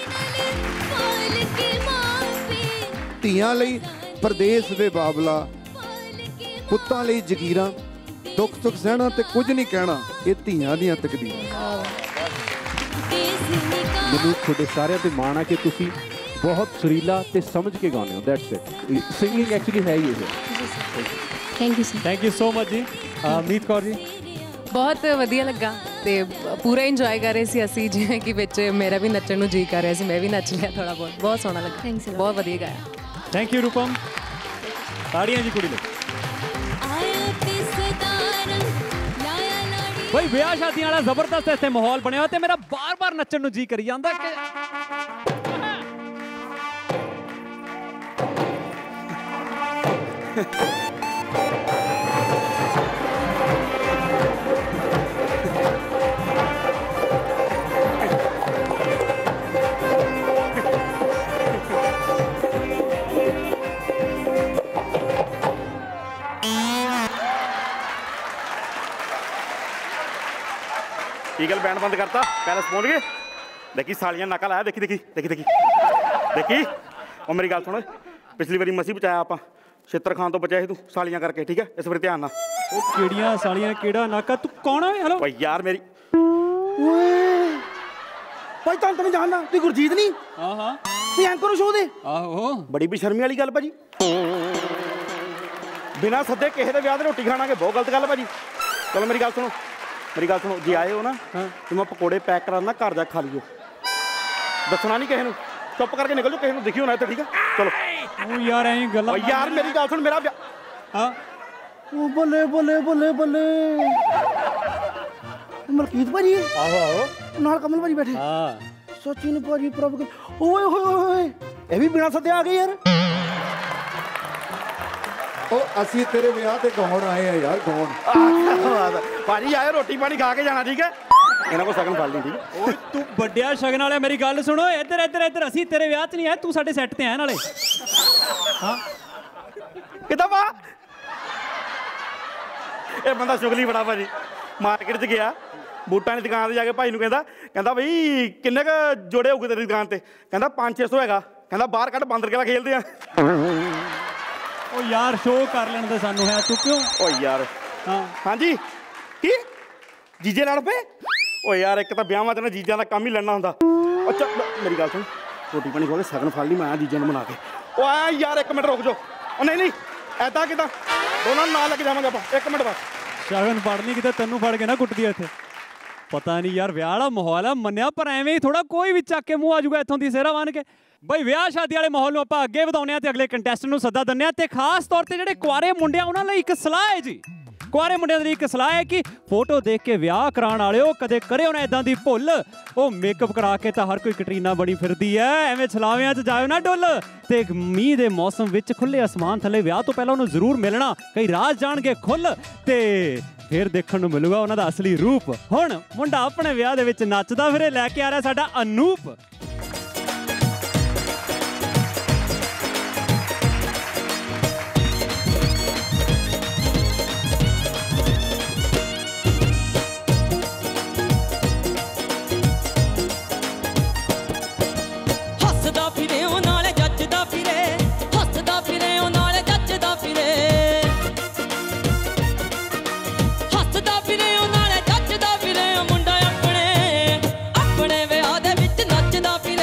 [SPEAKER 2] ਧੀਆਂ ਲਈ ਪਰਦੇਸ ਵੇ ਬਾਬਲਾ, ਪੁੱਤਾਂ ਲਈ ਜਗੀਰਾਂ, ਦੁੱਖ ਸੁੱਖ ਸਹਿਣਾ ਤੇ ਕੁਝ ਨਹੀਂ ਕਹਿਣਾ, ਇਹ ਧੀਆਂ ਦੀਆਂ ਤਕਦੀਰਾਂ।
[SPEAKER 7] ਮੈਨੂੰ ਤੁਹਾਡੇ ਸਾਰਿਆਂ ਤੇ ਮਾਣ ਆ ਕਿ ਤੁਸੀਂ ਬਹੁਤ ਸੁਰੀਲਾ ਤੇ ਸਮਝ ਕੇ ਗਾਉਂਦੇ ਹੋ। That's it. ਸਿੰਗਿੰਗ ਐਕਚੁਅਲੀ ਹੈ ਹੀ ਇਹ।
[SPEAKER 10] Thank you sir.
[SPEAKER 1] Thank you so much ਜੀ। ਮੀਤ ਕੌਰ ਜੀ।
[SPEAKER 9] ਬਹੁਤ ਵਧੀਆ ਲੱਗਾ ਤੇ ਪੂਰਾ ਇੰਜੋਏ ਕਰ ਰਹੇ ਸੀ ਅਸੀਂ, ਜਿਵੇਂ ਕਿ ਵਿੱਚ ਮੇਰਾ ਵੀ ਨੱਚਣ ਨੂੰ ਜੀ ਕਰ ਰਿਹਾ ਸੀ, ਮੈਂ ਵੀ ਨੱਚ ਲਿਆ ਥੋੜਾ ਬਹੁਤ। ਬਹੁਤ ਸੋਹਣਾ ਲੱਗਾ।
[SPEAKER 10] ਥੈਂਕਸ
[SPEAKER 9] ਬਹੁਤ ਵਧੀਆ ਗਾਇਆ।
[SPEAKER 1] Thank you Rupam. ਤਾੜੀਆਂ ਜੀ ਕੁੜੀ ਲਈ। ਬਈ ਵਿਆਹ ਸ਼ਾਦੀਆਂ ਵਾਲਾ ਜ਼ਬਰਦਸਤ ਇੱਥੇ ਮਾਹੌਲ ਬਣਿਆ ਹੋਇਆ ਤੇ ਮੇਰਾ ਬਾਰ-ਬਾਰ ਨੱਚਣ ਨੂੰ ਜੀ ਕਰੀ ਜਾਂਦਾ ਕਿ
[SPEAKER 11] ਕੀ ਗੱਲ ਬੈਂਡ ਬੰਦ ਕਰਤਾ? ਪੈਲਸ ਪਹੁੰਚ ਗਏ? ਦੇਖੀ ਸਾਲੀਆਂ ਨਾਕਾ ਲਾਇਆ। ਦੇਖੀ ਦੇਖੀ ਦੇਖੀ ਦੇਖੀ ਦੇਖੀ। ਉਹ ਮੇਰੀ ਗੱਲ ਸੁਣ, ਪਿਛਲੀ ਵਾਰੀ ਮਸੀਂ ਬਚਾਇਆ ਆਪਾਂ, ਛਿੱਤਰ ਖਾਨ ਤੋਂ ਬਚਿਆ ਸੀ ਤੂੰ ਸਾਲੀਆਂ ਕਰਕੇ, ਠੀਕ ਹੈ? ਇਸ ਵਾਰੀ ਧਿਆਨ ਨਾਲ।
[SPEAKER 1] ਉਹ ਕਿਹੜੀਆਂ ਸਾਲੀਆਂ, ਕਿਹੜਾ ਨਾਕਾ? ਤੂੰ ਕੌਣ ਹੈ? ਹਲੋ
[SPEAKER 11] ਓਏ ਯਾਰ ਮੇਰੀ ਓਏ ਭਾਈ ਤੁਹਾਨੂੰ ਤਾਂ ਨਹੀਂ ਜਾਣਦਾ। ਤੂੰ ਗੁਰਜੀਤ ਨਹੀਂ?
[SPEAKER 1] ਹਾਂ ਹਾਂ।
[SPEAKER 11] ਤੂੰ ਐਂਕਰ ਨੂੰ ਸ਼ੋਅ ਦੇ।
[SPEAKER 1] ਆਹੋ।
[SPEAKER 11] ਬੜੀ ਬੇਸ਼ਰਮੀ ਵਾਲੀ ਗੱਲ ਭਾਜੀ, ਬਿਨਾਂ ਸੱਦੇ ਕਿਸੇ ਦੇ ਵਿਆਹ ਤੇ ਰੋਟੀ ਖਾਣਾਗੇ, ਬਹੁਤ ਗਲਤ ਗੱਲ ਭਾਜੀ। ਚਲੋ ਮੇਰੀ ਗੱਲ ਸੁਣੋ, ਮੇਰੀ ਗੱਲ ਸੁਣੋ, ਜੇ ਆਏ ਹੋ ਨਾ ਤੇ ਮੈਂ ਪਕੌੜੇ ਪੈਕ ਕਰਾਉਣਾ, ਘਰ ਜਾ ਖਾ ਲਿਓ, ਦੱਸਣਾ ਨਹੀਂ ਕਿਸੇ ਨੂੰ, ਚੁੱਪ ਕਰਕੇ ਨਿਕਲ ਜਾਓ, ਕਿਸੇ ਨੂੰ ਦਿਖਿਓ ਨਾ ਇੱਥੇ, ਠੀਕ ਹੈ? ਚਲੋ।
[SPEAKER 1] ਉਹ ਯਾਰ ਐਂ ਗੱਲਾਂ।
[SPEAKER 11] ਯਾਰ ਮੇਰੀ ਗੱਲ ਸੁਣ, ਮੇਰਾ
[SPEAKER 1] ਹਾਂ।
[SPEAKER 11] ਉਹ ਬੱਲੇ ਬੱਲੇ ਬੱਲੇ ਬੱਲੇ ਮਲਕੀਤ ਭਾਜੀ।
[SPEAKER 1] ਆਹੋ ਆਹੋ।
[SPEAKER 11] ਨਾਲ ਕਮਲ ਭਾਜੀ ਬੈਠੇ।
[SPEAKER 1] ਹਾਂ।
[SPEAKER 11] ਸਚਿਨ ਭਾਜੀ, ਪ੍ਰਭ। ਓਏ ਹੋਏ ਹੋਏ, ਇਹ ਵੀ ਬਿਨਾਂ ਸੱਦੇ ਆ ਗਏ ਯਾਰ।
[SPEAKER 2] ਉਹ ਅਸੀਂ ਤੇਰੇ ਵਿਆਹ ਤੇ ਗਾਉਣ ਆਏ ਆ ਯਾਰ, ਗਾਉਣ।
[SPEAKER 11] ਭਾਜੀ ਆਏ, ਰੋਟੀ ਪਾਣੀ ਖਾ ਕੇ ਜਾਣਾ, ਠੀਕ ਹੈ? ਇਹਨਾਂ ਕੋਲ ਸ਼ਗਨ ਫੜ ਲਈ, ਠੀਕ ਹੈ?
[SPEAKER 1] ਓਏ ਤੂੰ ਵੱਡਿਆ ਸ਼ਗਨ ਵਾਲਿਆ, ਮੇਰੀ ਗੱਲ ਸੁਣੋ। ਇੱਧਰ ਇੱਧਰ ਇੱਧਰ, ਅਸੀਂ ਤੇਰੇ ਵਿਆਹ 'ਚ ਨਹੀਂ ਆਏ, ਤੂੰ ਸਾਡੇ ਸੈੱਟ ਤੇ ਆਇਆ ਨਾਲੇ। ਹਾਂ
[SPEAKER 11] ਕਿੱਦਾਂ ਵਾ? ਇਹ ਬੰਦਾ ਸ਼ੁਗਲੀ ਬੜਾ ਭਾਜੀ। ਮਾਰਕੀਟ 'ਚ ਗਿਆ, ਬੂਟਾਂ ਦੀ ਦੁਕਾਨ 'ਤੇ ਜਾ ਕੇ ਭਾਈ ਨੂੰ ਕਹਿੰਦਾ ਬਈ ਕਿੰਨੇ ਕੁ ਜੋੜੇ ਹੋਊਗੇ ਤੇਰੀ ਦੁਕਾਨ 'ਤੇ? ਕਹਿੰਦਾ 500-600 ਹੈਗਾ। ਕਹਿੰਦਾ ਬਾਹਰ ਕੱਢ, ਬਾਂਦਰ ਕਿਹੜਾ ਖੇਲਦੇ ਆ।
[SPEAKER 1] ਉਹ ਯਾਰ ਸ਼ੋਅ ਕਰ ਲੈਣ ਦੇ ਸਾਨੂੰ, ਹੈ ਤੂੰ ਕਿਉਂ?
[SPEAKER 11] ਓ ਯਾਰ। ਹਾਂ ਹਾਂਜੀ। ਕੀ ਜੀਜੇ ਲੜ ਪਏ? ਓ ਯਾਰ ਇੱਕ ਤਾਂ ਵਿਆਹਾਂ 'ਚ ਨਾ ਜੀਜਾਂ ਦਾ ਕੰਮ ਹੀ ਲੜਨਾ ਹੁੰਦਾ। ਅੱਛਾ ਮੇਰੀ ਗੱਲ ਸੁਣ, ਰੋਟੀ ਪਾਣੀ ਖਾ ਕੇ ਸ਼ਗਨ ਫੜ ਲਈ, ਮੈਂ ਆਇਆ ਜੀਜਾਂ ਨੂੰ ਬਣਾ ਕੇ। ਓ ਆ ਯਾਰ ਇੱਕ ਮਿੰਟ ਰੁਕ ਜਾਓ। ਉਹ ਨਹੀਂ ਨਹੀਂ, ਐਦਾਂ ਕਿੱਦਾਂ? ਦੋਨਾਂ ਨੂੰ ਨਾਲ ਲੈ ਕੇ ਜਾਵਾਂਗੇ ਆਪਾਂ। ਇੱਕ ਮਿੰਟ ਬਸ।
[SPEAKER 1] ਸ਼ਗਨ ਫੜਨੀ ਕਿਤੇ ਤੈਨੂੰ ਫੜ ਕੇ ਨਾ ਕੁੱਟਦੀ ਇੱਥੇ। ਪਤਾ ਨਹੀਂ ਯਾਰ, ਵਿਆਹ ਵਾਲਾ ਮਾਹੌਲ ਆ ਮੰਨਿਆ, ਪਰ ਐਵੇਂ ਹੀ ਥੋੜਾ ਕੋਈ ਵੀ ਚੱਕ ਕੇ ਮੂੰਹ ਆ ਜਾਊਗਾ ਇੱਥੋਂ ਦੀ ਸਿਹਰਾ ਬਣ ਕੇ। ਬਈ ਵਿਆਹ ਸ਼ਾਦੀ ਵਾਲੇ ਮਾਹੌਲ ਨੂੰ ਆਪਾਂ ਅੱਗੇ ਵਧਾਉਂਦੇ ਹਾਂ ਤੇ ਅਗਲੇ ਕੰਟੈਸਟੈਂਟ ਨੂੰ ਸੱਦਾ ਦਿੰਦੇ ਹਾਂ ਤੇ ਖਾਸ ਤੌਰ ਤੇ ਜਿਹੜੇ ਕੁਆਰੇ ਮੁੰਡੇ ਆ ਉਹਨਾਂ ਲਈ ਇੱਕ ਸਲਾਹ ਹੈ ਜੀ। ਕੁਆਰੇ ਮੁੰਡਿਆਂ ਦੇ ਲਈ ਇੱਕ ਸਲਾਹ ਹੈ ਕਿ ਫੋਟੋ ਦੇਖ ਕੇ ਵਿਆਹ ਕਰਾਉਣ ਵਾਲਿਓ ਕਦੇ ਕਰਿਓ ਨਾ ਇਦਾਂ ਦੀ ਭੁੱਲ। ਉਹ ਮੇਕਅਪ ਕਰਾ ਕੇ ਤਾਂ ਹਰ ਕੋਈ ਕਟਰੀਨਾ ਬਣੀ ਫਿਰਦੀ ਐ, ਐਵੇਂ ਛਲਾਵਿਆਂ 'ਚ ਜਾਇਓ ਨਾ ਡੁੱਲ। ਤੇ ਮੀਂਹ ਦੇ ਮੌਸਮ ਵਿੱਚ ਖੁੱਲੇ ਅਸਮਾਨ ਥੱਲੇ ਵਿਆਹ ਤੋਂ ਪਹਿਲਾਂ ਉਹਨੂੰ ਜ਼ਰੂਰ ਮਿਲਣਾ, ਕਈ ਰਾਜ਼ ਜਾਣਗੇ ਖੁੱਲ ਤੇ ਫਿਰ ਦੇਖਣ ਨੂੰ ਮਿਲੂਗਾ ਉਹਨਾਂ ਦਾ ਅਸਲੀ ਰੂਪ। ਹੁਣ ਮੁੰਡਾ ਆਪਣੇ ਵਿਆਹ ਦੇ ਵਿੱਚ ਨੱਚਦਾ ਫਿਰੇ, ਲੈ ਕੇ ਆ ਰਿਹਾ ਸਾਡਾ ਅਨੂਪ।
[SPEAKER 12] ਹੱਸਦਾ ਫਿਰੇ ਉਹ ਨਾਲ ਜੱਜਦਾ ਫਿਰੇ, ਹੱਸਦਾ ਫਿਰੇ ਉਹ ਨਾਲ ਜੱਜਦਾ ਫਿਰੇ, ਹੱਸਦਾ ਫਿਰੇ ਉਹ ਨਾਲ ਜੱਜਦਾ ਫਿਰੇ। ਮੁੰਡਾ ਆਪਣੇ ਆਪਣੇ ਵਿਆਹ ਦੇ ਵਿੱਚ ਨੱਚਦਾ ਫਿਰੇ।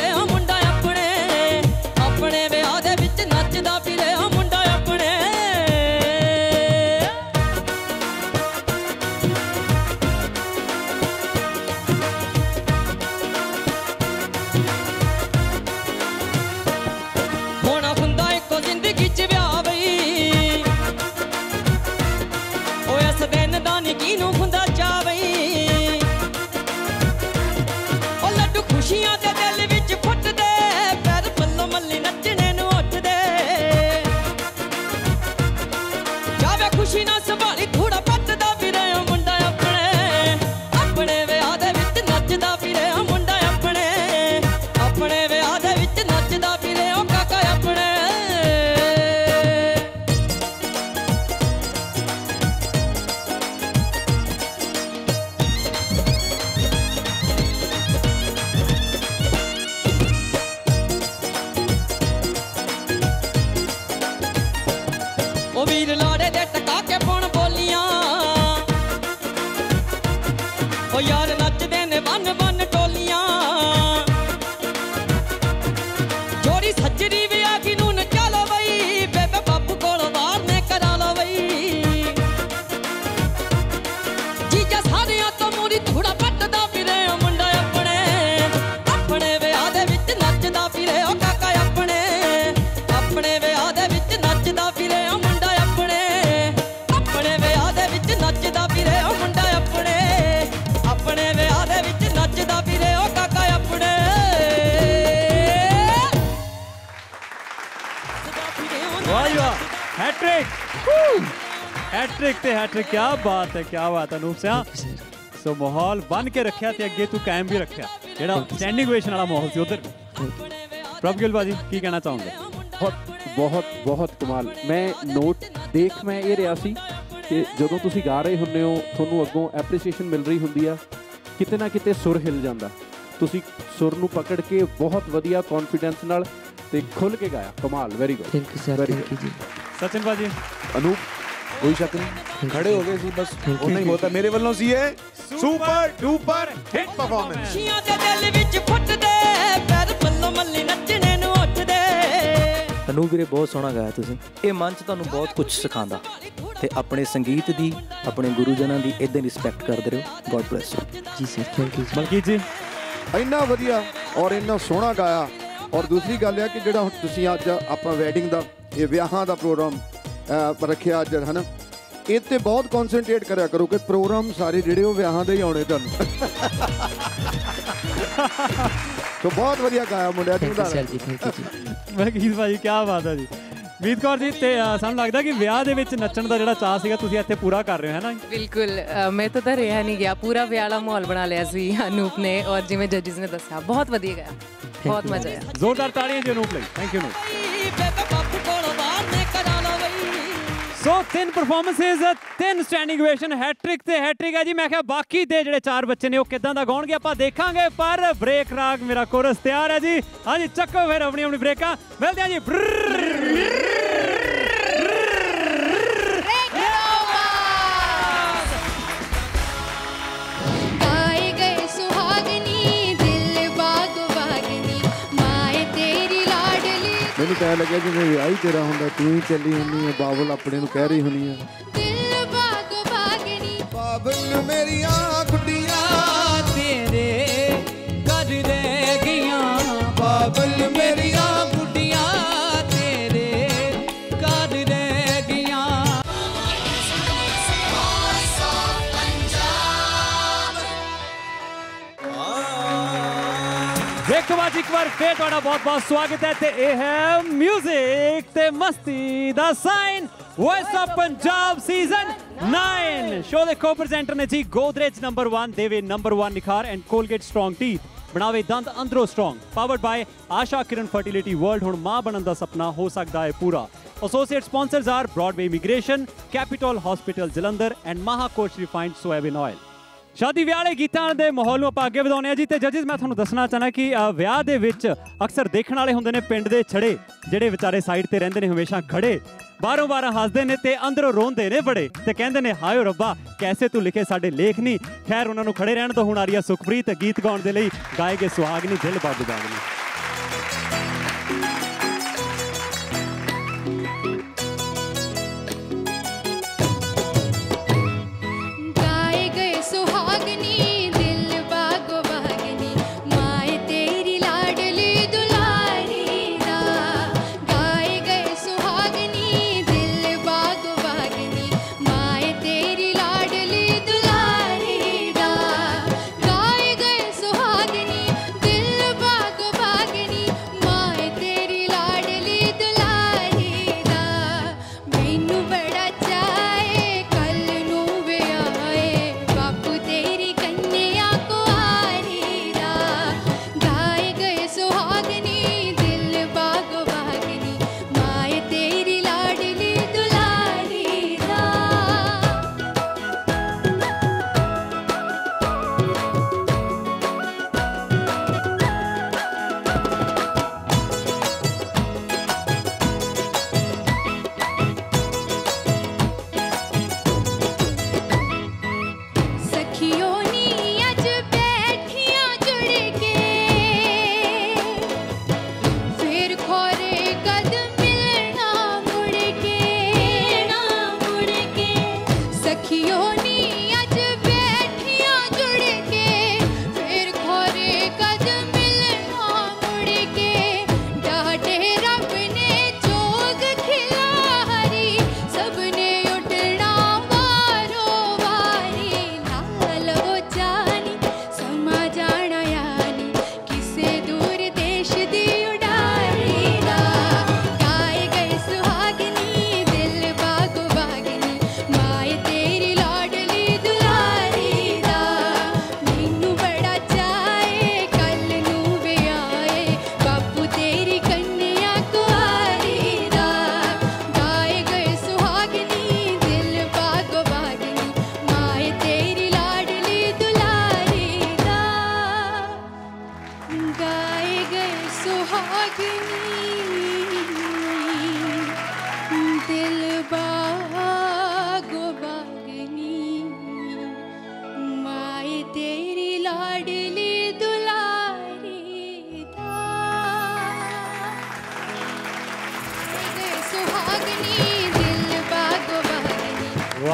[SPEAKER 1] हैट्रिक ते हैट्रिक, क्या बात है, क्या बात है अनूप सिंह। सो माहौल बन के रखा ते अगे तू कायम भी रखा, जेड़ा स्टैंडिंग ओवेशन वाला माहौल सी उधर। प्रभगिल भाजी की कहना चाहूँगा?
[SPEAKER 7] बहुत बहुत बहुत कमाल। मैं नोट देख मैं ये रहा सी कि ਜਦੋਂ ਤੁਸੀਂ ਗਾ ਰਹੇ ਹੁੰਦੇ ਹੋ ਤੁਹਾਨੂੰ ਅੱਗੋਂ ਐਪਰੀਸੀਏਸ਼ਨ ਮਿਲ ਰਹੀ ਹੁੰਦੀ ਆ, ਕਿਤੇ ਨਾ ਕਿਤੇ ਸੁਰ ਹਿੱਲ ਜਾਂਦਾ। ਤੁਸੀਂ ਸੁਰ ਨੂੰ ਪਕੜ ਕੇ ਬਹੁਤ ਵਧੀਆ ਕੌਨਫੀਡੈਂਸ ਨਾਲ ਤੇ ਖੁੱਲ ਕੇ ਗਾਇਆ, ਕਮਾਲ, very good.
[SPEAKER 3] Thank you sir, thank you ਜੀ।
[SPEAKER 1] सचिन भाजी?
[SPEAKER 4] अनूप कोई शक नहीं, खड़े हो गए सी, बस उतना ही होता। मेरे वालों सी है सुपर डुपर हिट परफॉर्मेंस।
[SPEAKER 12] खुशियां दे दिल विच फुटदे पैर मल्लो मल्ली नचने नु उठदे।
[SPEAKER 3] ਅਨੂਪ ਵੀਰੇ ਬਹੁਤ ਸੋਹਣਾ ਗਾਇਆ ਤੁਸੀਂ। ਇਹ ਮੰਚ ਤੁਹਾਨੂੰ ਬਹੁਤ ਕੁਝ ਸਿਖਾਉਂਦਾ ਤੇ ਆਪਣੇ ਸੰਗੀਤ ਦੀ, ਆਪਣੇ ਗੁਰੂਜਨਾਂ ਦੀ ਇਦਾਂ ਰਿਸਪੈਕਟ ਕਰਦੇ ਰਹੋ। ਗੋਡ ਬlesਸ ਯੂ ਜੀ sir, thank you.
[SPEAKER 1] Malkit ji?
[SPEAKER 2] ਇੰਨਾ ਵਧੀਆ ਔਰ ਇੰਨਾ ਸੋਹਣਾ ਗਾਇਆ। ਔਰ ਦੂਸਰੀ ਗੱਲ ਹੈ ਕਿ ਜਿਹੜਾ ਹੁਣ ਤੁਸੀਂ ਅੱਜ ਆਪਾਂ ਵੈਡਿੰਗ ਦਾ ਇਹ ਵਿਆਹਾਂ ਦਾ ਪ੍ਰੋਗਰਾਮ ਰੱਖਿਆ ਅੱਜ ਹੈ ਨਾ, ਇਹ 'ਤੇ ਬਹੁਤ ਕਨਸੈਂਟਰੇਟ ਕਰਿਆ ਕਰੋ ਕਿ ਪ੍ਰੋਗਰਾਮ ਸਾਰੇ ਜਿਹੜੇ ਉਹ ਵਿਆਹਾਂ ਦੇ ਹੀ ਆਉਣੇ ਤੁਹਾਨੂੰ। ਸੋ ਬਹੁਤ ਵਧੀਆ ਗਾਇਆ ਮੁੰਡਿਆਂ ਜੀ ਦਾ।
[SPEAKER 1] ਮਲਕੀਤ ਭਾਜੀ ਕੀ ਬਾਤ ਹੈ ਜੀ। ਮੀਤ ਕੌਰ ਜੀ, ਤੇ ਸਾਨੂੰ ਲੱਗਦਾ ਕਿ ਵਿਆਹ ਦੇ ਵਿੱਚ ਨੱਚਣ ਦਾ ਜਿਹੜਾ ਚਾਅ ਸੀਗਾ ਤੁਸੀਂ ਇੱਥੇ ਪੂਰਾ ਕਰ ਰਹੇ ਹੋ, ਹੈ ਨਾ?
[SPEAKER 9] ਬਿਲਕੁਲ, ਮੈਂ ਤਾਂ ਰਿਹਾ ਨਹੀਂ ਗਿਆ, ਪੂਰਾ ਵਿਆਹ ਵਾਲਾ ਮਾਹੌਲ ਬਣਾ ਲਿਆ ਸੀ ਅਨੂਪ ਨੇ, ਔਰ ਜਿਵੇਂ ਜੱਜਿਸ ਨੇ ਦੱਸਿਆ ਬਹੁਤ ਵਧੀਆ ਗਾਇਆ, ਬਹੁਤ ਮਜ਼ਾ ਆਇਆ।
[SPEAKER 1] ਜ਼ੋਰਦਾਰ ਤਾੜੀਆਂ ਜੀ ਅਨੂਪ ਲਈ। Thank you Anoop. So 3 performances, 3 standing ovation, hat-trick ਤੇ ਹੈਟ੍ਰਿਕ ਹੈ ਜੀ। ਮੈਂ ਕਿਹਾ ਬਾਕੀ ਦੇ ਜਿਹੜੇ 4 ਬੱਚੇ ਨੇ ਉਹ ਕਿੱਦਾਂ ਦਾ ਗਾਉਣਗੇ ਆਪਾਂ ਦੇਖਾਂਗੇ, ਪਰ ਬ੍ਰੇਕ ਰਾਗ ਮੇਰਾ ਕੋਰਸ ਤਿਆਰ ਹੈ ਜੀ। ਹਾਂਜੀ ਚੱਕੋ ਫਿਰ ਆਪਣੀ ਆਪਣੀ ਬ੍ਰੇਕਾਂ, ਮਿਲਦੇ ਹਾਂ ਜੀ।
[SPEAKER 2] ਮੈਨੂੰ ਕਹਿ ਲੱਗਿਆ ਜਿਵੇਂ ਵਿਆਹ ਹੀ ਤੇਰਾ ਹੁੰਦਾ, ਤੂੰ ਹੀ ਚੱਲੀ ਹੁੰਦੀ ਹੈ, ਬਾਬਲ ਆਪਣੇ ਨੂੰ ਕਹਿ ਰਹੀ ਹੁੰਦੀ ਹੈ।
[SPEAKER 13] ਦਿਲ ਬਾਗ ਬਾਗਣੀ
[SPEAKER 8] ਬਾਬਲ ਮੇਰੀਆਂ ਗੁੱਡੀਆਂ ਤੇਰੇ ਕਰ ਰਹਿ ਗਈਆਂ। ਬਾਬਲ ਮੇਰੀਆਂ ਗੁੱਡੀਆਂ ਤੇਰੇ ਕਰ ਰਹਿ ਗਈਆਂ।
[SPEAKER 1] ਦੇਖੋ ਬਾਜੀ, ਇੱਕ ਵਾਰ ਫੇਰ ਤੁਹਾਡਾ ਬਹੁਤ-ਬਹੁਤ ਸਵਾਗਤ ਹੈ ਤੇ ਇਹ ਹੈ ਮਿਊਜ਼ਿਕ ਤੇ ਮਸਤੀ ਦਾ sign voice of Punjab season 9। Show ਦੇ ਕੋ-ਪ੍ਰੈਜ਼ੈਂਟਰ ਨੇ ਜੀ ਗੋਦਰੇਜ ਨੰਬਰ 1, ਦੇਵੇ ਨੰਬਰ 1 ਨਿਖਾਰ ਐਂਡ ਕੋਲਗੇਟ ਸਟਰੋਂਗ ਟੀਥ, ਬਣਾਵੇ ਦੰਦ ਅੰਦਰੋਂ strong, powered by Asha Kiran fertility world. ਹੁਣ ਮਾਂ ਬਣਨ ਦਾ ਸੁਪਨਾ ਹੋ ਸਕਦਾ ਹੈ ਪੂਰਾ। Associate sponsors are Broadway immigration, capital hospital Jalandhar and Mahakosh refined soybean oil. ਸ਼ਾਦੀ ਵਿਆਹ ਵਾਲੇ ਗੀਤਾਂ ਦੇ ਮਾਹੌਲ ਨੂੰ ਆਪਾਂ ਅੱਗੇ ਵਧਾਉਂਦੇ ਹਾਂ ਜੀ। ਤੇ ਜੱਜਿਸ, ਮੈਂ ਤੁਹਾਨੂੰ ਦੱਸਣਾ ਚਾਹੁੰਦਾ ਕਿ ਵਿਆਹ ਦੇ ਵਿੱਚ ਅਕਸਰ ਦੇਖਣ ਵਾਲੇ ਹੁੰਦੇ ਨੇ ਪਿੰਡ ਦੇ ਛੜੇ, ਜਿਹੜੇ ਵਿਚਾਰੇ ਸਾਈਡ ਤੇ ਰਹਿੰਦੇ ਨੇ ਹਮੇਸ਼ਾ ਖੜੇ, ਬਾਹਰੋਂ ਹੱਸਦੇ ਨੇ ਤੇ ਅੰਦਰੋਂ ਰੋਂਦੇ ਨੇ ਬੜੇ, ਤੇ ਕਹਿੰਦੇ ਨੇ ਹਾਏ ਰੱਬਾ ਕੈਸੇ ਤੂੰ ਲਿਖੇ ਸਾਡੇ ਲੇਖ ਨਹੀਂ। ਖੈਰ ਉਹਨਾਂ ਨੂੰ ਖੜੇ ਰਹਿਣ ਤੋਂ ਹੁਣ ਆ ਰਹੀ ਹੈ ਸੁਖਪ੍ਰੀਤ ਗੀਤ ਗਾਉਣ ਦੇ ਲਈ, ਗਾਏਗੇ ਸੁਹਾਗਨੀ ਦਿਲ ਬਾਗ ਬਾਗਨੀ।
[SPEAKER 13] ਬਾਗ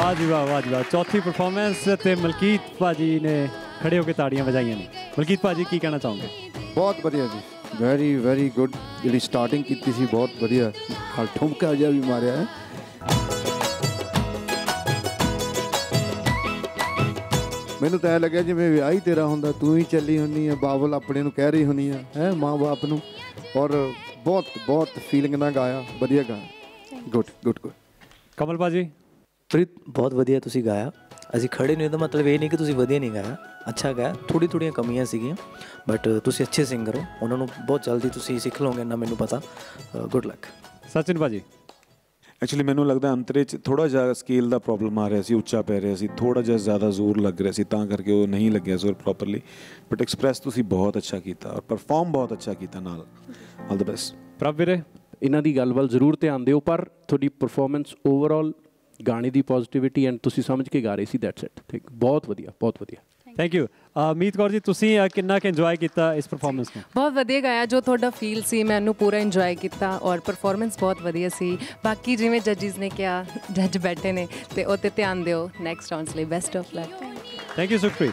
[SPEAKER 1] ਵਾਹ ਜੀ ਵਾਹ, ਵਾਹ ਜੀ ਵਾਹ। ਚੌਥੀ ਪਰਫਾਰਮੈਂਸ ਤੇ ਮਲਕੀਤ ਭਾਜੀ ਨੇ ਖੜੇ ਹੋ ਕੇ ਤਾੜੀਆਂ ਵਜਾਈਆਂ ਨੇ। ਮਲਕੀਤ ਭਾਜੀ ਕੀ ਕਹਿਣਾ ਚਾਹੋਗੇ?
[SPEAKER 2] ਬਹੁਤ ਵਧੀਆ ਜੀ, ਵੈਰੀ ਵੈਰੀ ਗੁੱਡ। ਜਿਹੜੀ ਸਟਾਰਟਿੰਗ ਕੀਤੀ ਸੀ ਬਹੁਤ ਵਧੀਆ, ਨਾਲ ਠੁਮਕਾ ਜਿਹਾ ਵੀ ਮਾਰਿਆ ਹੈ। ਮੈਨੂੰ ਤਾਂ ਐਂ ਲੱਗਿਆ ਜਿਵੇਂ ਵਿਆਹ ਹੀ ਤੇਰਾ ਹੁੰਦਾ, ਤੂੰ ਹੀ ਚੱਲੀ ਹੁੰਨੀ ਆ, ਬਾਬਲ ਆਪਣੇ ਨੂੰ ਕਹਿ ਰਹੀ ਹੁੰਨੀ ਆ ਹੈ ਮਾਂ ਬਾਪ ਨੂੰ। ਔਰ ਬਹੁਤ ਬਹੁਤ ਫੀਲਿੰਗ ਨਾਲ ਗਾਇਆ, ਵਧੀਆ ਗਾਇਆ। Good good good.
[SPEAKER 1] ਕਮਲ ਭਾਜੀ?
[SPEAKER 3] ਪ੍ਰੀਤ ਬਹੁਤ ਵਧੀਆ ਤੁਸੀਂ ਗਾਇਆ। ਅਸੀਂ ਖੜੇ ਨਹੀਂ, ਇਹਦਾ ਮਤਲਬ ਇਹ ਨਹੀਂ ਕਿ ਤੁਸੀਂ ਵਧੀਆ ਨਹੀਂ ਗਾਇਆ, ਅੱਛਾ ਗਾਇਆ। ਥੋੜ੍ਹੀਆਂ ਕਮੀਆਂ ਸੀਗੀਆਂ ਬਟ ਤੁਸੀਂ ਅੱਛੇ ਸਿੰਗਰ ਹੋ, ਉਹਨਾਂ ਨੂੰ ਬਹੁਤ ਜਲਦੀ ਤੁਸੀਂ ਸਿੱਖ ਲਓਗੇ, ਇੰਨਾ ਮੈਨੂੰ ਪਤਾ। Good luck.
[SPEAKER 1] ਸਚਿਨ ਭਾਜੀ?
[SPEAKER 4] ਐਕਚੁਅਲੀ ਮੈਨੂੰ ਲੱਗਦਾ ਅੰਤਰੇ 'ਚ ਥੋੜ੍ਹਾ ਜਿਹਾ ਸਕੇਲ ਦਾ ਪ੍ਰੋਬਲਮ ਆ ਰਿਹਾ ਸੀ, ਉੱਚਾ ਪੈ ਰਿਹਾ ਸੀ, ਥੋੜ੍ਹਾ ਜਿਹਾ ਜ਼ਿਆਦਾ ਜ਼ੋਰ ਲੱਗ ਰਿਹਾ ਸੀ, ਤਾਂ ਕਰਕੇ ਉਹ ਨਹੀਂ ਲੱਗਿਆ ਜ਼ੋਰ ਪ੍ਰੋਪਰਲੀ। ਬਟ ਐਕਸਪ੍ਰੈਸ ਤੁਸੀਂ ਬਹੁਤ ਅੱਛਾ ਕੀਤਾ ਔਰ ਪਰਫਾਰਮ ਬਹੁਤ ਅੱਛਾ ਕੀਤਾ ਨਾਲ। All the best.
[SPEAKER 1] ਪ੍ਰਭ ਵੀਰੇ?
[SPEAKER 7] ਇਹਨਾਂ ਦੀ ਗੱਲ ਵੱਲ ਜ਼ਰੂਰ ਧਿਆਨ ਦਿਓ, ਪਰ ਤੁਹਾਡੀ ਪਰਫਾਰਮੈਂਸ ਓਵਰਆਲ, ਗਾਣੇ ਦੀ ਪੋਜ਼ਿਟਿਵਿਟੀ ਐਂਡ ਤੁਸੀਂ ਸਮਝ ਕੇ ਗਾ ਰਹੇ ਸੀ, ਦੈਟਸ ਇਟ। ਠੀਕ, ਬਹੁਤ ਵਧੀਆ, ਬਹੁਤ ਵਧੀਆ।
[SPEAKER 1] Thank you. ਮੀਤ ਕੌਰ ਜੀ, ਤੁਸੀਂ ਕਿੰਨਾ ਕੁ ਇੰਜੋਏ ਕੀਤਾ ਇਸ ਪਰਫਾਰਮੈਂਸ ਨੂੰ?
[SPEAKER 9] ਬਹੁਤ ਵਧੀਆ ਗਾਇਆ, ਜੋ ਤੁਹਾਡਾ ਫੀਲ ਸੀ ਮੈਂ ਉਹਨੂੰ ਪੂਰਾ ਇੰਜੋਏ ਕੀਤਾ ਔਰ ਪਰਫਾਰਮੈਂਸ ਬਹੁਤ ਵਧੀਆ ਸੀ। ਬਾਕੀ ਜਿਵੇਂ ਜੱਜਿਸ ਨੇ ਕਿਹਾ, ਜੱਜ ਬੈਠੇ ਨੇ ਤੇ ਉਹ 'ਤੇ ਧਿਆਨ ਦਿਓ ਨੈਕਸਟ ਰਾਊਂਡਸ ਲਈ। Best of luck.
[SPEAKER 1] Thank you Sukhpreet.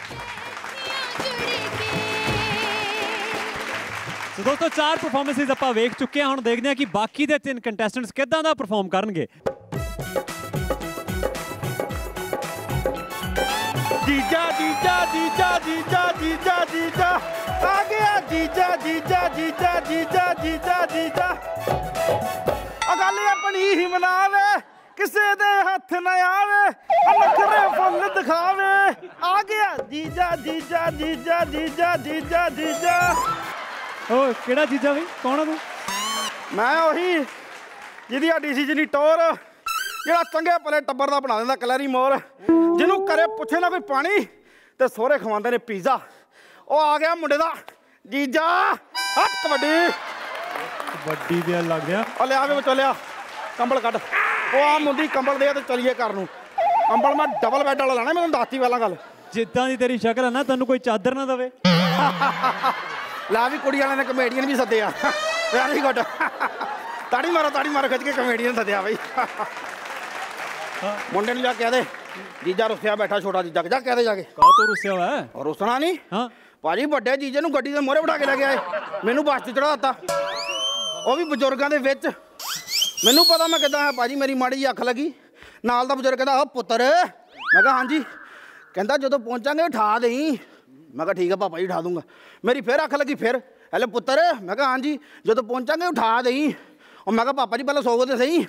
[SPEAKER 1] So ਦੋਸਤੋ, 4 ਪਰਫਾਰਮੈਂਸਿਸ ਆਪਾਂ ਵੇਖ ਚੁੱਕੇ ਹਾਂ। ਹੁਣ ਦੇਖਦੇ ਹਾਂ ਕਿ ਬਾਕੀ ਦੇ 3 ਕੰਟੈਸਟੈਂਟਸ ਕਿੱਦਾਂ ਦਾ ਪਰਫਾਰਮ ਕਰਨਗੇ।
[SPEAKER 11] जीजा जीजा जीजा जीजा जीजा जीजा आ गया जीजा जीजा जीजा जीजा जीजा जीजा गल अपनी ही मनावे किसे दे हथ न आवे नखरे फुल दिखावे आ गया जीजा जीजा जीजा जीजा जीजा जीजा।
[SPEAKER 1] ओ केड़ा जीजा बई, कौन है तू?
[SPEAKER 11] मैं ओही जिहदी आ डीसी जिनी टोर, ਜਿਹੜਾ ਚੰਗੇ ਭਲੇ ਟੱਬਰ ਦਾ ਬਣਾ ਦਿੰਦਾ ਕਲੈਰੀ ਮੋਰ, ਜਿਹਨੂੰ ਕਰੇ ਪੁੱਛੇ ਨਾ ਕੋਈ ਪਾਣੀ ਤੇ ਸਹੁਰੇ ਖਵਾਉਂਦੇ ਨੇ ਪੀਜ਼ਾ। ਉਹ ਆ ਗਿਆ ਮੁੰਡੇ ਦਾ ਜੀਜਾ। ਹੱਟ ਕਬੱਡੀ
[SPEAKER 1] ਕਬੱਡੀ ਦੇ ਲੱਗ ਗਿਆ।
[SPEAKER 11] ਆ ਲਿਆ ਵੇ ਵਿਚੋਲਿਆ ਕੰਬਲ ਕੱਢ। ਉਹ ਆ ਮੁੰਡੀ ਕੰਬਲ ਦੇ ਤੇ ਚਲੀਏ ਘਰ ਨੂੰ। ਕੰਬਲ ਮੈਂ ਡਬਲ ਬੈੱਡ ਵਾਲਾ ਲੈਣਾ, ਮੈਨੂੰ ਦੱਸਤੀ ਪਹਿਲਾਂ ਗੱਲ।
[SPEAKER 1] ਜਿੱਦਾਂ ਦੀ ਤੇਰੀ ਸ਼ਕਲ ਹੈ ਨਾ, ਤੈਨੂੰ ਕੋਈ ਚਾਦਰ ਨਾ ਦਵੇ।
[SPEAKER 11] ਲੈ ਵੀ ਕੁੜੀ ਵਾਲਿਆਂ ਨੇ ਕਮੇਡੀਅਨ ਵੀ ਸੱਦੇ ਆ। Very good. ਤਾੜੀ ਮਾਰੋ ਖਿੱਚ ਕੇ ਕਮੇਡੀਅਨ ਸੱਦਿਆ ਬਈ। ਮੁੰਡੇ ਨੂੰ ਜਾ ਕਹਿ ਦੇ ਜੀਜਾ ਰੁੱਸਿਆ ਬੈਠਾ, ਛੋਟਾ ਜੀਜਾ। ਜਾ ਕਹਿ ਦੇ ਜਾ ਕੇ।
[SPEAKER 1] ਕਾਹ ਤੋਂ ਰੁੱਸਿਆ ਹੋਇਆ?
[SPEAKER 11] ਰੁੱਸਣਾ ਨਹੀਂ।
[SPEAKER 1] ਹਾਂ
[SPEAKER 11] ਭਾਜੀ, ਵੱਡੇ ਜੀਜੇ ਨੂੰ ਗੱਡੀ ਦੇ ਮੋਹਰੇ ਬਿਠਾ ਕੇ ਲੈ ਕੇ ਆਏ, ਮੈਨੂੰ ਬੱਸ 'ਚ ਚੜਾ ਦਿੱਤਾ, ਉਹ ਵੀ ਬਜ਼ੁਰਗਾਂ ਦੇ ਵਿੱਚ। ਮੈਨੂੰ ਪਤਾ ਮੈਂ ਕਿੱਦਾਂ ਆ ਭਾਜੀ। ਮੇਰੀ ਮਾੜੀ ਜਿਹੀ ਅੱਖ ਲੱਗੀ, ਨਾਲ ਦਾ ਬਜ਼ੁਰਗ ਕਹਿੰਦਾ ਉਹ ਪੁੱਤਰ। ਮੈਂ ਕਿਹਾ ਹਾਂਜੀ। ਕਹਿੰਦਾ ਜਦੋਂ ਪਹੁੰਚਾਂਗੇ ਉਠਾ ਦੇਈ। ਮੈਂ ਕਿਹਾ ਠੀਕ ਆ ਪਾਪਾ ਜੀ, ਉਠਾ ਦੂੰਗਾ। ਮੇਰੀ ਫਿਰ ਅੱਖ ਲੱਗੀ, ਫਿਰ ਹਲੇ ਪੁੱਤਰ। ਮੈਂ ਕਿਹਾ ਹਾਂਜੀ। ਜਦੋਂ ਪਹੁੰਚਾਂਗੇ ਉਠਾ ਦੇਈ। ਉਹ ਮੈਂ ਕਿਹਾ ਪਾਪਾ ਜੀ ਪਹਿਲਾਂ ਸੌ ਤੇ ਸਹੀ।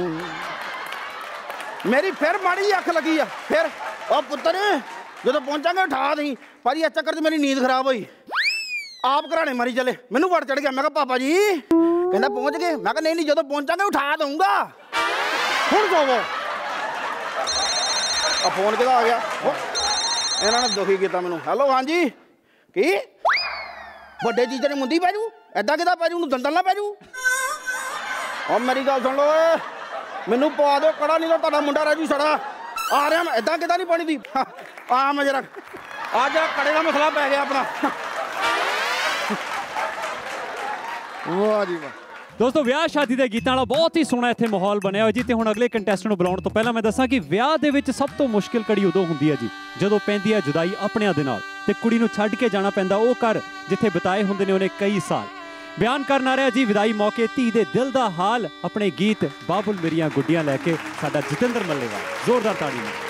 [SPEAKER 11] ਮੇਰੀ ਫਿਰ ਮਾੜੀ ਜਿਹੀ ਅੱਖ ਲੱਗੀ ਆ, ਫਿਰ ਉਹ ਪੁੱਤਰ ਜਦੋਂ ਪਹੁੰਚਾਂਗੇ ਉਠਾ ਦੇਈ। ਭਾਜੀ ਇਸ ਚੱਕਰ 'ਚ ਮੇਰੀ ਨੀਂਦ ਖਰਾਬ ਹੋਈ, ਆਪ ਘਰਾਣੇ ਮਾਰੀ ਚਲੇ, ਮੈਨੂੰ ਵੜ ਚੜ ਗਿਆ। ਮੈਂ ਕਿਹਾ ਪਾਪਾ ਜੀ, ਕਹਿੰਦਾ ਪਹੁੰਚ ਗਏ। ਮੈਂ ਕਿਹਾ ਨਹੀਂ ਜਦੋਂ ਪਹੁੰਚਾਂਗੇ ਉਠਾ ਦਊਂਗਾ, ਹੁਣ ਸੋਵੋ। ਆ ਫੋਨ ਕਿਹਦਾ ਆ ਗਿਆ? ਇਹਨਾਂ ਨੇ ਦੁਖੀ ਕੀਤਾ ਮੈਨੂੰ। ਹੈਲੋ ਹਾਂਜੀ। ਕੀ ਵੱਡੇ ਜੀਜੇ ਨੇ ਮੁੰਦੀ ਪੈ ਜੂ? ਐਦਾਂ ਕਿੱਦਾਂ ਪੈ ਜੂ? ਉਹਨੂੰ ਦੰਦਲ ਨਾ ਪੈ ਜੂ? ਉਹ ਮੇਰੀ ਗੱਲ ਸੁਣ ਲਓ, ਮੈਨੂੰ ਪਵਾ ਦਿਓ ਕੜਾ, ਨਹੀਂ ਤਾਂ ਤੁਹਾਡਾ ਮੁੰਡਾ ਰਹਿ ਜੂ ਸੜਾ। ਆ ਰਿਹਾ ਮੈਂ। ਐਦਾਂ ਕਿੱਦਾਂ ਨਹੀਂ ਪਾਣੀ ਦੀ? ਆ ਮੈਂ ਜਰਾ ਆ ਜਾ, ਕੜੇ ਦਾ ਮਸਲਾ ਪੈ ਗਿਆ ਆਪਣਾ।
[SPEAKER 2] ਵਾਹ ਜੀ ਵਾਹ।
[SPEAKER 1] ਦੋਸਤੋ, ਵਿਆਹ ਸ਼ਾਦੀ ਦੇ ਗੀਤਾਂ ਵਾਲਾ ਬਹੁਤ ਹੀ ਸੋਹਣਾ ਇੱਥੇ ਮਾਹੌਲ ਬਣਿਆ ਹੋਇਆ ਜੀ। ਤੇ ਹੁਣ ਅਗਲੇ ਕੰਟੈਸਟੈਂਟ ਨੂੰ ਬੁਲਾਉਣ ਤੋਂ ਪਹਿਲਾਂ ਮੈਂ ਦੱਸਾਂ ਕਿ ਵਿਆਹ ਦੇ ਵਿੱਚ ਸਭ ਤੋਂ ਮੁਸ਼ਕਿਲ ਘੜੀ ਉਦੋਂ ਹੁੰਦੀ ਹੈ ਜੀ, ਜਦੋਂ ਪੈਂਦੀ ਹੈ ਜੁਦਾਈ ਆਪਣਿਆਂ ਦੇ ਨਾਲ ਤੇ ਕੁੜੀ ਨੂੰ ਛੱਡ ਕੇ ਜਾਣਾ ਪੈਂਦਾ ਉਹ ਘਰ ਜਿੱਥੇ ਬਿਤਾਏ ਹੁੰਦੇ ਨੇ ਉਹਨੇ ਕਈ ਸਾਲ। ਬਿਆਨ ਕਰਨ ਆ ਰਿਹਾ ਜੀ ਵਿਦਾਈ ਮੌਕੇ ਧੀ ਦੇ ਦਿਲ ਦਾ ਹਾਲ, ਆਪਣੇ ਗੀਤ ਬਾਬੁਲ ਮੇਰੀਆਂ ਗੁੱਡੀਆਂ ਲੈ ਕੇ ਸਾਡਾ ਜਤਿੰਦਰ ਮੱਲੇਵਾਲ। ਜ਼ੋਰਦਾਰ ਤਾੜੀ ਨਾਲ।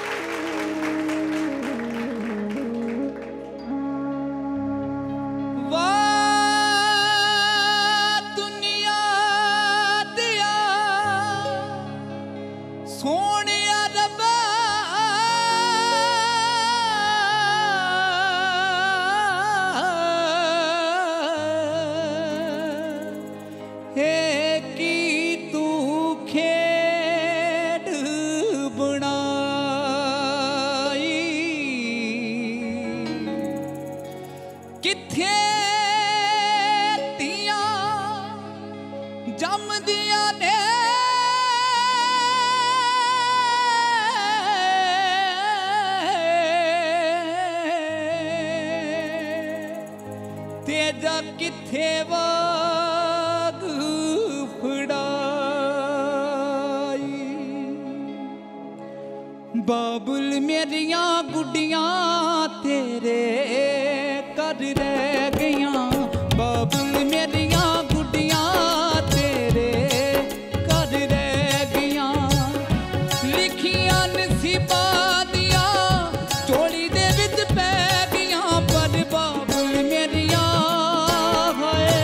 [SPEAKER 6] बाबुल मेरिया गुड्डियां तेरे कर रह गईयां बाबुल मेरिया गुड्डियां तेरे कर रह गईयां लिखियां नसीबा दिया झोली दे विच पै गईयां पर बाबुल मेरिया हाय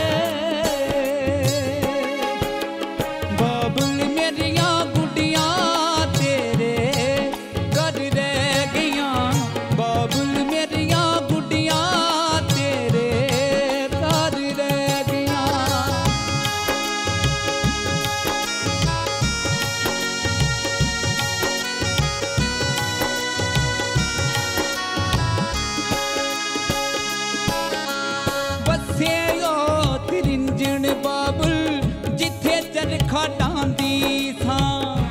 [SPEAKER 6] बाबुल मेरिया गुड्डियां तेरे कर रह गईयां बाबुल मेरिया गुड्डियां तेरे कर रह गईयां बसे ओ त्रिंजन बाबुल जिथे चरखा डांदी सां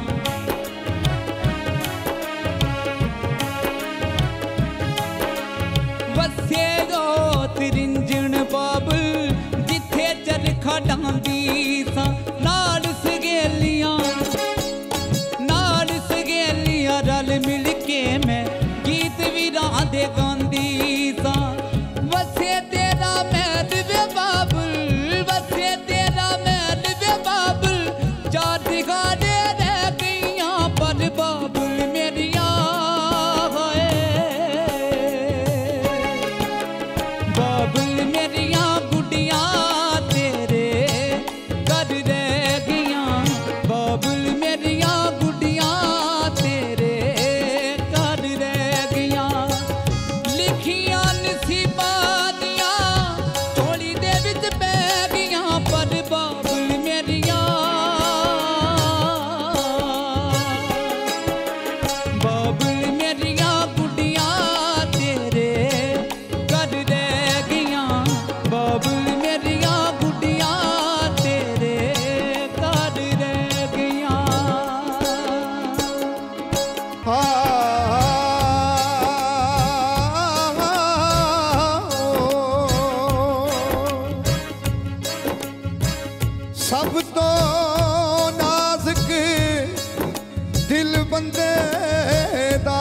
[SPEAKER 6] बसे ओ त्रिंजन बाबुल जिथे चरखा डांदी सां नाल सगेलियां रल मिल के मैं गीत वीरां दे गांदी सां वसे तेरा महल वे बाबुल वसे तेरा महल वे बाबुल चार दिगारे रह गईयां पर बाबुल मेरिया हाय बाबुल मेरिया गुड्डियां तेरे कर रह गईयां बाबुल मेरिया गुड्डियां तेरे कर रह गईयां लिखियां नसीबा दिया झोली दे विच पै गईयां पर बाबुल मेरिया बाबुल मेरिया गुड्डियां तेरे कर रह गईयां बाबुल मेरिया गुड्डियां तेरे कर रह गईयां
[SPEAKER 14] सब तो नाजुक दिल बंदे दा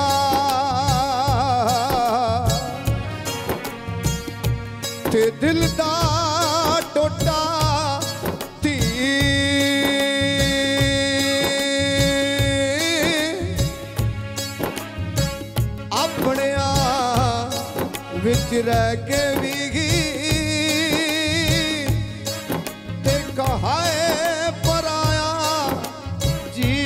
[SPEAKER 14] ते दिल दा टोटा धी अपनिया विच रह के भी ते कहाए पराया जी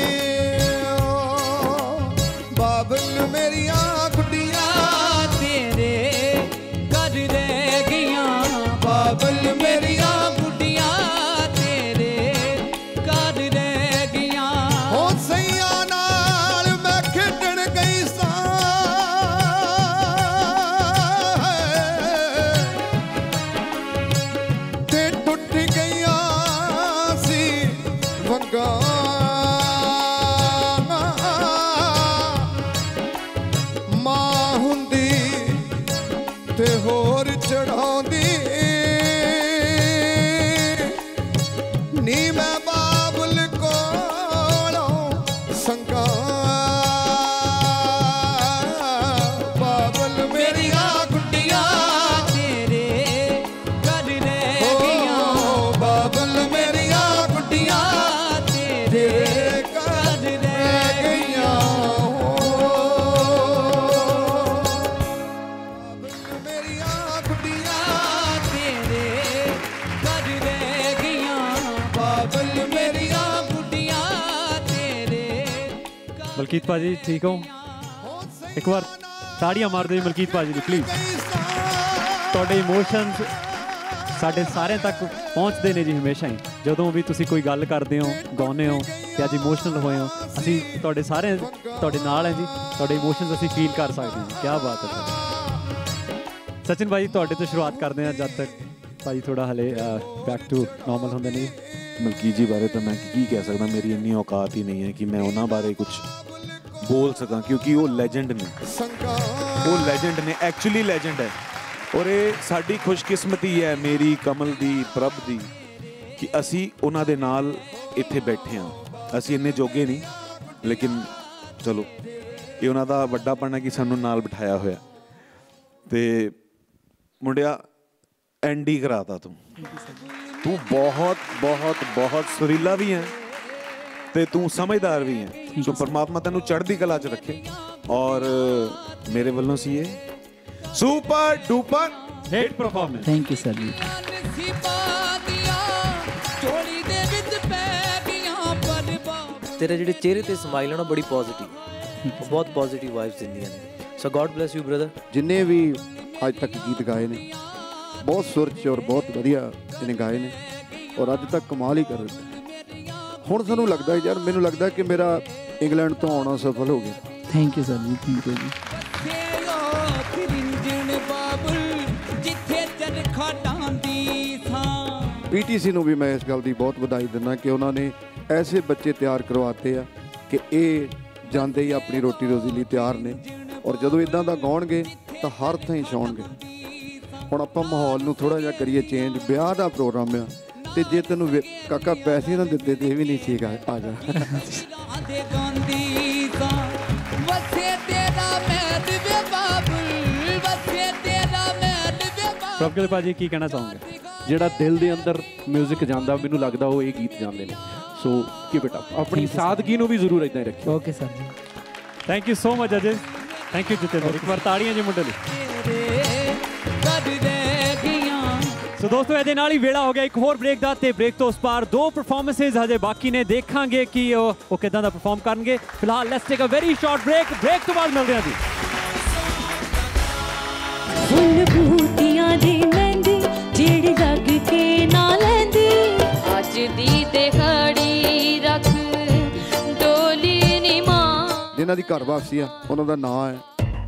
[SPEAKER 14] बाबुल मेरिया गुड्डियां
[SPEAKER 6] तेरे कर रह गईयां बाबुल मेरिया गुड्डियां तेरे कर रह गईयां
[SPEAKER 14] हो सैया नाल मैं खेडण गई सां ते टुट गईयां सी वंगां मां हुंदी ते होर चढ़ाउंदी नी मैं बाबुल कोलों संगा बाबुल मेरिया गुड्डियां
[SPEAKER 6] तेरे कर रह गईयां
[SPEAKER 14] बाबुल मेरिया गुड्डियां
[SPEAKER 6] तेरे कर रह गईयां
[SPEAKER 14] मेरिया गुड्डियां
[SPEAKER 6] तेरे कर रह गईयां बाबुल मेरिया गुड्डियां तेरे
[SPEAKER 1] ਮਲਕੀਤ ਭਾਜੀ ਠੀਕ ਹੋ ਇੱਕ ਵਾਰ ਤਾੜੀਆਂ ਮਾਰ ਦਿਓ ਮਲਕੀਤ ਭਾਜੀ ਦੀ ਪਲੀਜ਼ ਤੁਹਾਡੇ ਇਮੋਸ਼ਨਸ ਸਾਡੇ ਸਾਰਿਆਂ ਤੱਕ ਪਹੁੰਚਦੇ ਨੇ ਜੀ ਹਮੇਸ਼ਾ ਹੀ ਜਦੋਂ ਵੀ ਤੁਸੀਂ ਕੋਈ ਗੱਲ ਕਰਦੇ ਹੋ ਗਾਉਂਦੇ ਹੋ ਤੇ ਅੱਜ ਇਮੋਸ਼ਨਲ ਹੋਏ ਹੋ ਅਸੀਂ ਤੁਹਾਡੇ ਸਾਰੇ ਤੁਹਾਡੇ ਨਾਲ ਹੈ ਜੀ ਤੁਹਾਡੇ ਇਮੋਸ਼ਨਸ ਅਸੀਂ ਫੀਲ ਕਰ ਸਕਦੇ ਹਾਂ ਕੀ ਬਾਤ ਹੈ ਸਚਿਨ ਭਾਜੀ ਤੁਹਾਡੇ ਤੋਂ ਸ਼ੁਰੂਆਤ ਕਰਦੇ ਹਾਂ ਜਦ ਤੱਕ ਭਾਜੀ ਥੋੜਾ ਹਲੇ ਬੈਕ ਟੂ ਨਾਰਮਲ ਹੁੰਦੇ ਨੇ
[SPEAKER 4] ਮਲਕੀਤ ਜੀ ਬਾਰੇ ਤਾਂ ਮੈਂ ਕੀ ਕਹਿ ਸਕਦਾ ਮੇਰੀ ਇੰਨੀ ਔਕਾਤ ਹੀ ਨਹੀਂ ਹੈ ਕਿ ਮੈਂ ਉਹਨਾਂ ਬਾਰੇ ਕੁਝ बोल सका क्योंकि वो लेजेंड ने एक्चुअली लेजेंड है और ये साडी खुशकिस्मती है मेरी कमल दी प्रभ दी कि असी उन्हां दे नाल इत्थे बैठे हाँ असी इन्ने जोगे नहीं लेकिन चलो ਇਹ ਉਹਨਾਂ ਦਾ ਵੱਡਾਪਣ ਹੈ ਕਿ ਸਾਨੂੰ ਨਾਲ ਬਿਠਾਇਆ ਹੋਇਆ। ਤੇ ਮੁੰਡਿਆ ਐਂਡੀ ਕਰਾਤਾ ਤੂੰ ਬਹੁਤ ਬਹੁਤ ਬਹੁਤ ਸੁਰੀਲਾ ਵੀ ਹੈ ਤੇ ਤੂੰ ਸਮਝਦਾਰ ਵੀ ਹੈ। ਸੋ ਪਰਮਾਤਮਾ ਤੈਨੂੰ ਚੜ੍ਹਦੀ ਕਲਾ 'ਚ ਰੱਖੇ। ਔਰ ਮੇਰੇ ਵੱਲੋਂ ਸੀ ਇਹ super duper hit performance.
[SPEAKER 15] Thank you sir ਜੀ।
[SPEAKER 3] ਤੇਰੇ ਜਿਹੜੇ ਚਿਹਰੇ ਤੇ ਸਮਾਈਲ ਹੈ ਨਾ ਬੜੀ ਪੋਜ਼ਿਟਿਵ, ਬਹੁਤ ਪੋਜ਼ਿਟਿਵ ਵਾਈਬਸ ਦਿੰਦੀਆਂ ਨੇ। So God bless you brother.
[SPEAKER 2] ਜਿੰਨੇ ਵੀ ਅੱਜ ਤੱਕ ਗੀਤ ਗਾਏ ਨੇ ਬਹੁਤ ਸੁਰ 'ਚ ਔਰ ਬਹੁਤ ਵਧੀਆ ਇਹਨੇ ਗਾਏ ਨੇ ਔਰ ਅੱਜ ਤੱਕ ਕਮਾਲ ਹੀ ਕਰ ਦਿੱਤਾ। ਹੁਣ ਸਾਨੂੰ ਲੱਗਦਾ ਯਾਰ, ਮੈਨੂੰ ਲੱਗਦਾ ਕਿ ਮੇਰਾ ਇੰਗਲੈਂਡ ਤੋਂ ਆਉਣਾ ਸਫਲ ਹੋ ਗਿਆ।
[SPEAKER 15] ਥੈਂਕ ਯੂ ਸਰ ਜੀ, ਥੈਂਕ ਯੂ ਜੀ।
[SPEAKER 2] ਪੀਟੀਸੀ ਨੂੰ ਵੀ ਮੈਂ ਇਸ ਗੱਲ ਦੀ ਬਹੁਤ ਵਧਾਈ ਦਿੰਦਾ ਕਿ ਉਹਨਾਂ ਨੇ ਐਸੇ ਬੱਚੇ ਤਿਆਰ ਕਰਵਾਤੇ ਆ ਕਿ ਇਹ ਜਾਂਦੇ ਹੀ ਆਪਣੀ ਰੋਟੀ ਰੋਜ਼ੀ ਲਈ ਤਿਆਰ ਨੇ ਔਰ ਜਦੋਂ ਇਦਾਂ ਦਾ ਗਾਉਣਗੇ ਤਾਂ ਹਰ ਥਾਂ ਛਾਉਣਗੇ। ਹੁਣ ਆਪਾਂ ਮਾਹੌਲ ਨੂੰ ਥੋੜਾ ਜਿਹਾ ਕਰੀਏ ਚੇਂਜ। ਵਿਆਹ ਦਾ ਪ੍ਰੋਗਰਾਮ ਆ ਤੇ ਜੇ ਤੈਨੂੰ ਕਾਕਾ ਪੈਸੇ ਨਾ ਦਿੱਤੇ ਤੇ ਇਹ ਵੀ ਨਹੀਂ ਠੀਕ ਆ ਜਾ।
[SPEAKER 1] ਪ੍ਰਭਜੋਤ ਭਾਜੀ ਕੀ ਕਹਿਣਾ ਚਾਹੋਗੇ?
[SPEAKER 7] ਜਿਹੜਾ ਦਿਲ ਦੇ ਅੰਦਰ ਮਿਊਜ਼ਿਕ ਜਾਂਦਾ ਮੈਨੂੰ ਲੱਗਦਾ ਉਹ ਇਹ ਗੀਤ ਜਾਂਦੇ ਨੇ। So keep it up. ਆਪਣੀ ਸਾਦਗੀ ਨੂੰ ਵੀ ਜ਼ਰੂਰ ਇਦਾਂ ਹੀ ਰੱਖਿਓ।
[SPEAKER 15] ਓਕੇ ਸਰ ਜੀ।
[SPEAKER 1] ਥੈਂਕ ਯੂ ਸੋ ਮਚ ਅਜੇ। Thank you Jatinder. ਇੱਕ ਵਾਰ ਤਾੜੀਆਂ ਜੀ ਮੁੰਡੇ ਲਈ। ਸੋ ਦੋਸਤੋ ਇਹਦੇ ਨਾਲ ਹੀ ਵੇਲਾ ਹੋ ਗਿਆ ਇੱਕ ਹੋਰ ਬ੍ਰੇਕ ਦਾ ਤੇ ਬ੍ਰੇਕ ਤੋਂ ਉਸ ਪਾਰ 2 ਪਰਫਾਰਮੈਂਸਿਸ ਹਜੇ ਬਾਕੀ ਨੇ। ਦੇਖਾਂਗੇ ਕਿ ਉਹ ਕਿੱਦਾਂ ਦਾ ਪਰਫਾਰਮ ਕਰਨਗੇ। ਫਿਲਹਾਲ let's take a very short break. Break ਤੋਂ ਬਾਅਦ ਮਿਲਦੇ ਹਾਂ ਜੀ।
[SPEAKER 12] ਫੁੱਲ ਬੂਟੀਆਂ ਦੀ ਮਹਿੰਦੀ ਜਿਹੜੀ ਲੱਗ ਕੇ ਨਾ ਲੈਂਦੀ, ਅੱਜ ਦੀ ਤੇ ਖੜੀ ਰੱਖ ਡੋਲੀ ਨੀ ਮਾਂ।
[SPEAKER 2] ਜਿਨ੍ਹਾਂ ਦੀ ਘਰ ਵਾਪਸੀ ਆ ਉਹਨਾਂ ਦਾ ਨਾਂ ਹੈ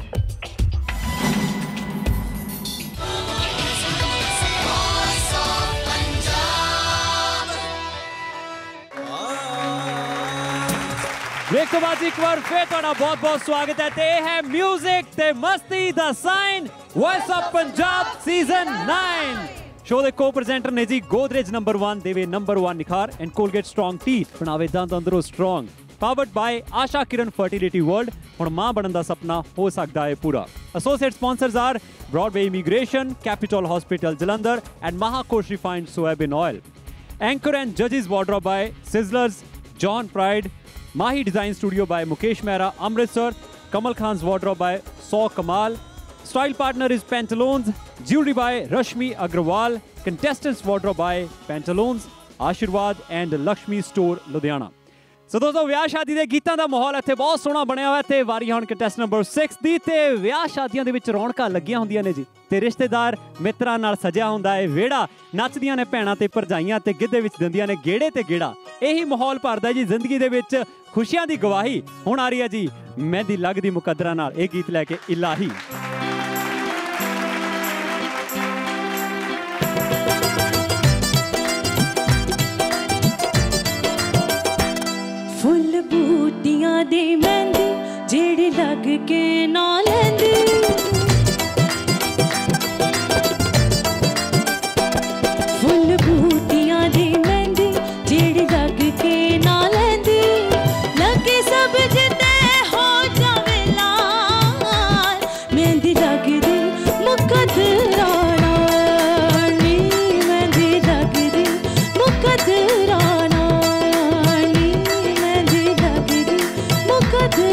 [SPEAKER 1] ਬ੍ਰੇਕ ਤੋਂ ਬਾਅਦ ਇੱਕ ਵਾਰ ਫੇਰ ਤੁਹਾਡਾ ਬਹੁਤ ਬਹੁਤ ਸਵਾਗਤ ਹੈ ਤੇ ਇਹ ਹੈ ਮਿਊਜ਼ਿਕ ਤੇ ਮਸਤੀ ਦਾ sign voice of Punjab season 9। Show ਦੇ ਕੋ-ਪ੍ਰੈਜ਼ੈਂਟਰ ਨੇ ਜੀ ਗੋਦਰੇਜ ਨੰਬਰ 1 ਦੇਵੇ ਨੰਬਰ 1 ਨਿਖਾਰ ਐਂਡ ਕੋਲਗੇਟ ਸਟਰੋਂਗ ਟੀਥ ਬਣਾਵੇ ਦੰਦ ਅੰਦਰੋਂ strong. Powered by Asha Kiran fertility world. ਹੁਣ ਮਾਂ ਬਣਨ ਦਾ ਸੁਪਨਾ ਹੋ ਸਕਦਾ ਹੈ ਪੂਰਾ। Associate sponsors are Broadway immigration, capital hospital Jalandhar and Mahakosh refined soybean oil. Anchor and judges wardrobe by Sizzlers, John Pride, Mahi Design Studio by Mukesh Mehra, Amritsar, Kamal Khan's wardrobe by Saw Kamal. Style partner is Pantaloons, jewelry by Rashmi Agrawal, contestants wardrobe by Pantaloons, Ashirwad and Lakshmi Store, Ludhiana. So ਦੋਸਤੋ ਵਿਆਹ ਸ਼ਾਦੀ ਦੇ ਗੀਤਾਂ ਦਾ ਮਾਹੌਲ ਇੱਥੇ ਬਹੁਤ ਸੋਹਣਾ ਬਣਿਆ ਹੋਇਆ ਤੇ ਵਾਰੀ ਹੁਣ ਕੰਟੈਸਟ ਨੰਬਰ 6 ਦੀ। ਤੇ ਵਿਆਹ ਸ਼ਾਦੀਆਂ ਦੇ ਵਿੱਚ ਰੌਣਕਾਂ ਲੱਗੀਆਂ ਹੁੰਦੀਆਂ ਨੇ ਜੀ ਤੇ ਰਿਸ਼ਤੇਦਾਰ ਮਿੱਤਰਾਂ ਨਾਲ ਸਜਿਆ ਹੁੰਦਾ ਹੈ ਵਿਹੜਾ। ਨੱਚਦੀਆਂ ਨੇ ਭੈਣਾਂ ਤੇ ਭਰਜਾਈਆਂ ਤੇ ਗਿੱਧੇ ਵਿੱਚ ਦਿੰਦੀਆਂ ਨੇ ਗੇੜੇ ਤੇ ਗੇੜਾ। ਇਹੀ ਮਾਹੌਲ ਭਰਦਾ ਜੀ ਜ਼ਿੰਦਗੀ ਦੇ ਵਿੱਚ ਖੁਸ਼ੀਆਂ ਦੀ ਗਵਾਹੀ। ਹੁਣ ਆ ਰਹੀ ਹੈ ਜੀ ਮਹਿੰਦੀ ਲੱਗਦੀ ਮੁਕੱਦਰਾਂ ਨਾਲ ਇਹ ਗੀਤ ਲੈ ਕੇ ਇਲਾਹੀ।
[SPEAKER 12] ਫੁੱਲ ਬੂਟੀਆਂ ਦੀ ਮਹਿੰਦੀ ਜਿਹੜੀ ਲੱਗ ਕੇ ਨਾ ਲੈਂਦੀ, ਫੁੱਲ ਬੂਟੀਆਂ ਦੀ ਮਹਿੰਦੀ ਜਿਹੜੀ ਲੱਗ ਕੇ ਨਾ ਲੈਂਦੀ, ਲੱਗੇ ਸਭ ਜਿੱਤੇ ਹੋ ਜਾਵੇ ਲਾਲ, ਮਹਿੰਦੀ ਲੱਗਦੀ ਮੁਕੱਦਰਾਂ ਨਾਲ ਨੀ, ਮਹਿੰਦੀ ਲੱਗਦੀ ਮੁਕੱਦਰਾਂ ਨਾਲ ਨੀ, ਮਹਿੰਦੀ ਲੱਗਦੀ ਮੁਕੱਦਰਾਂ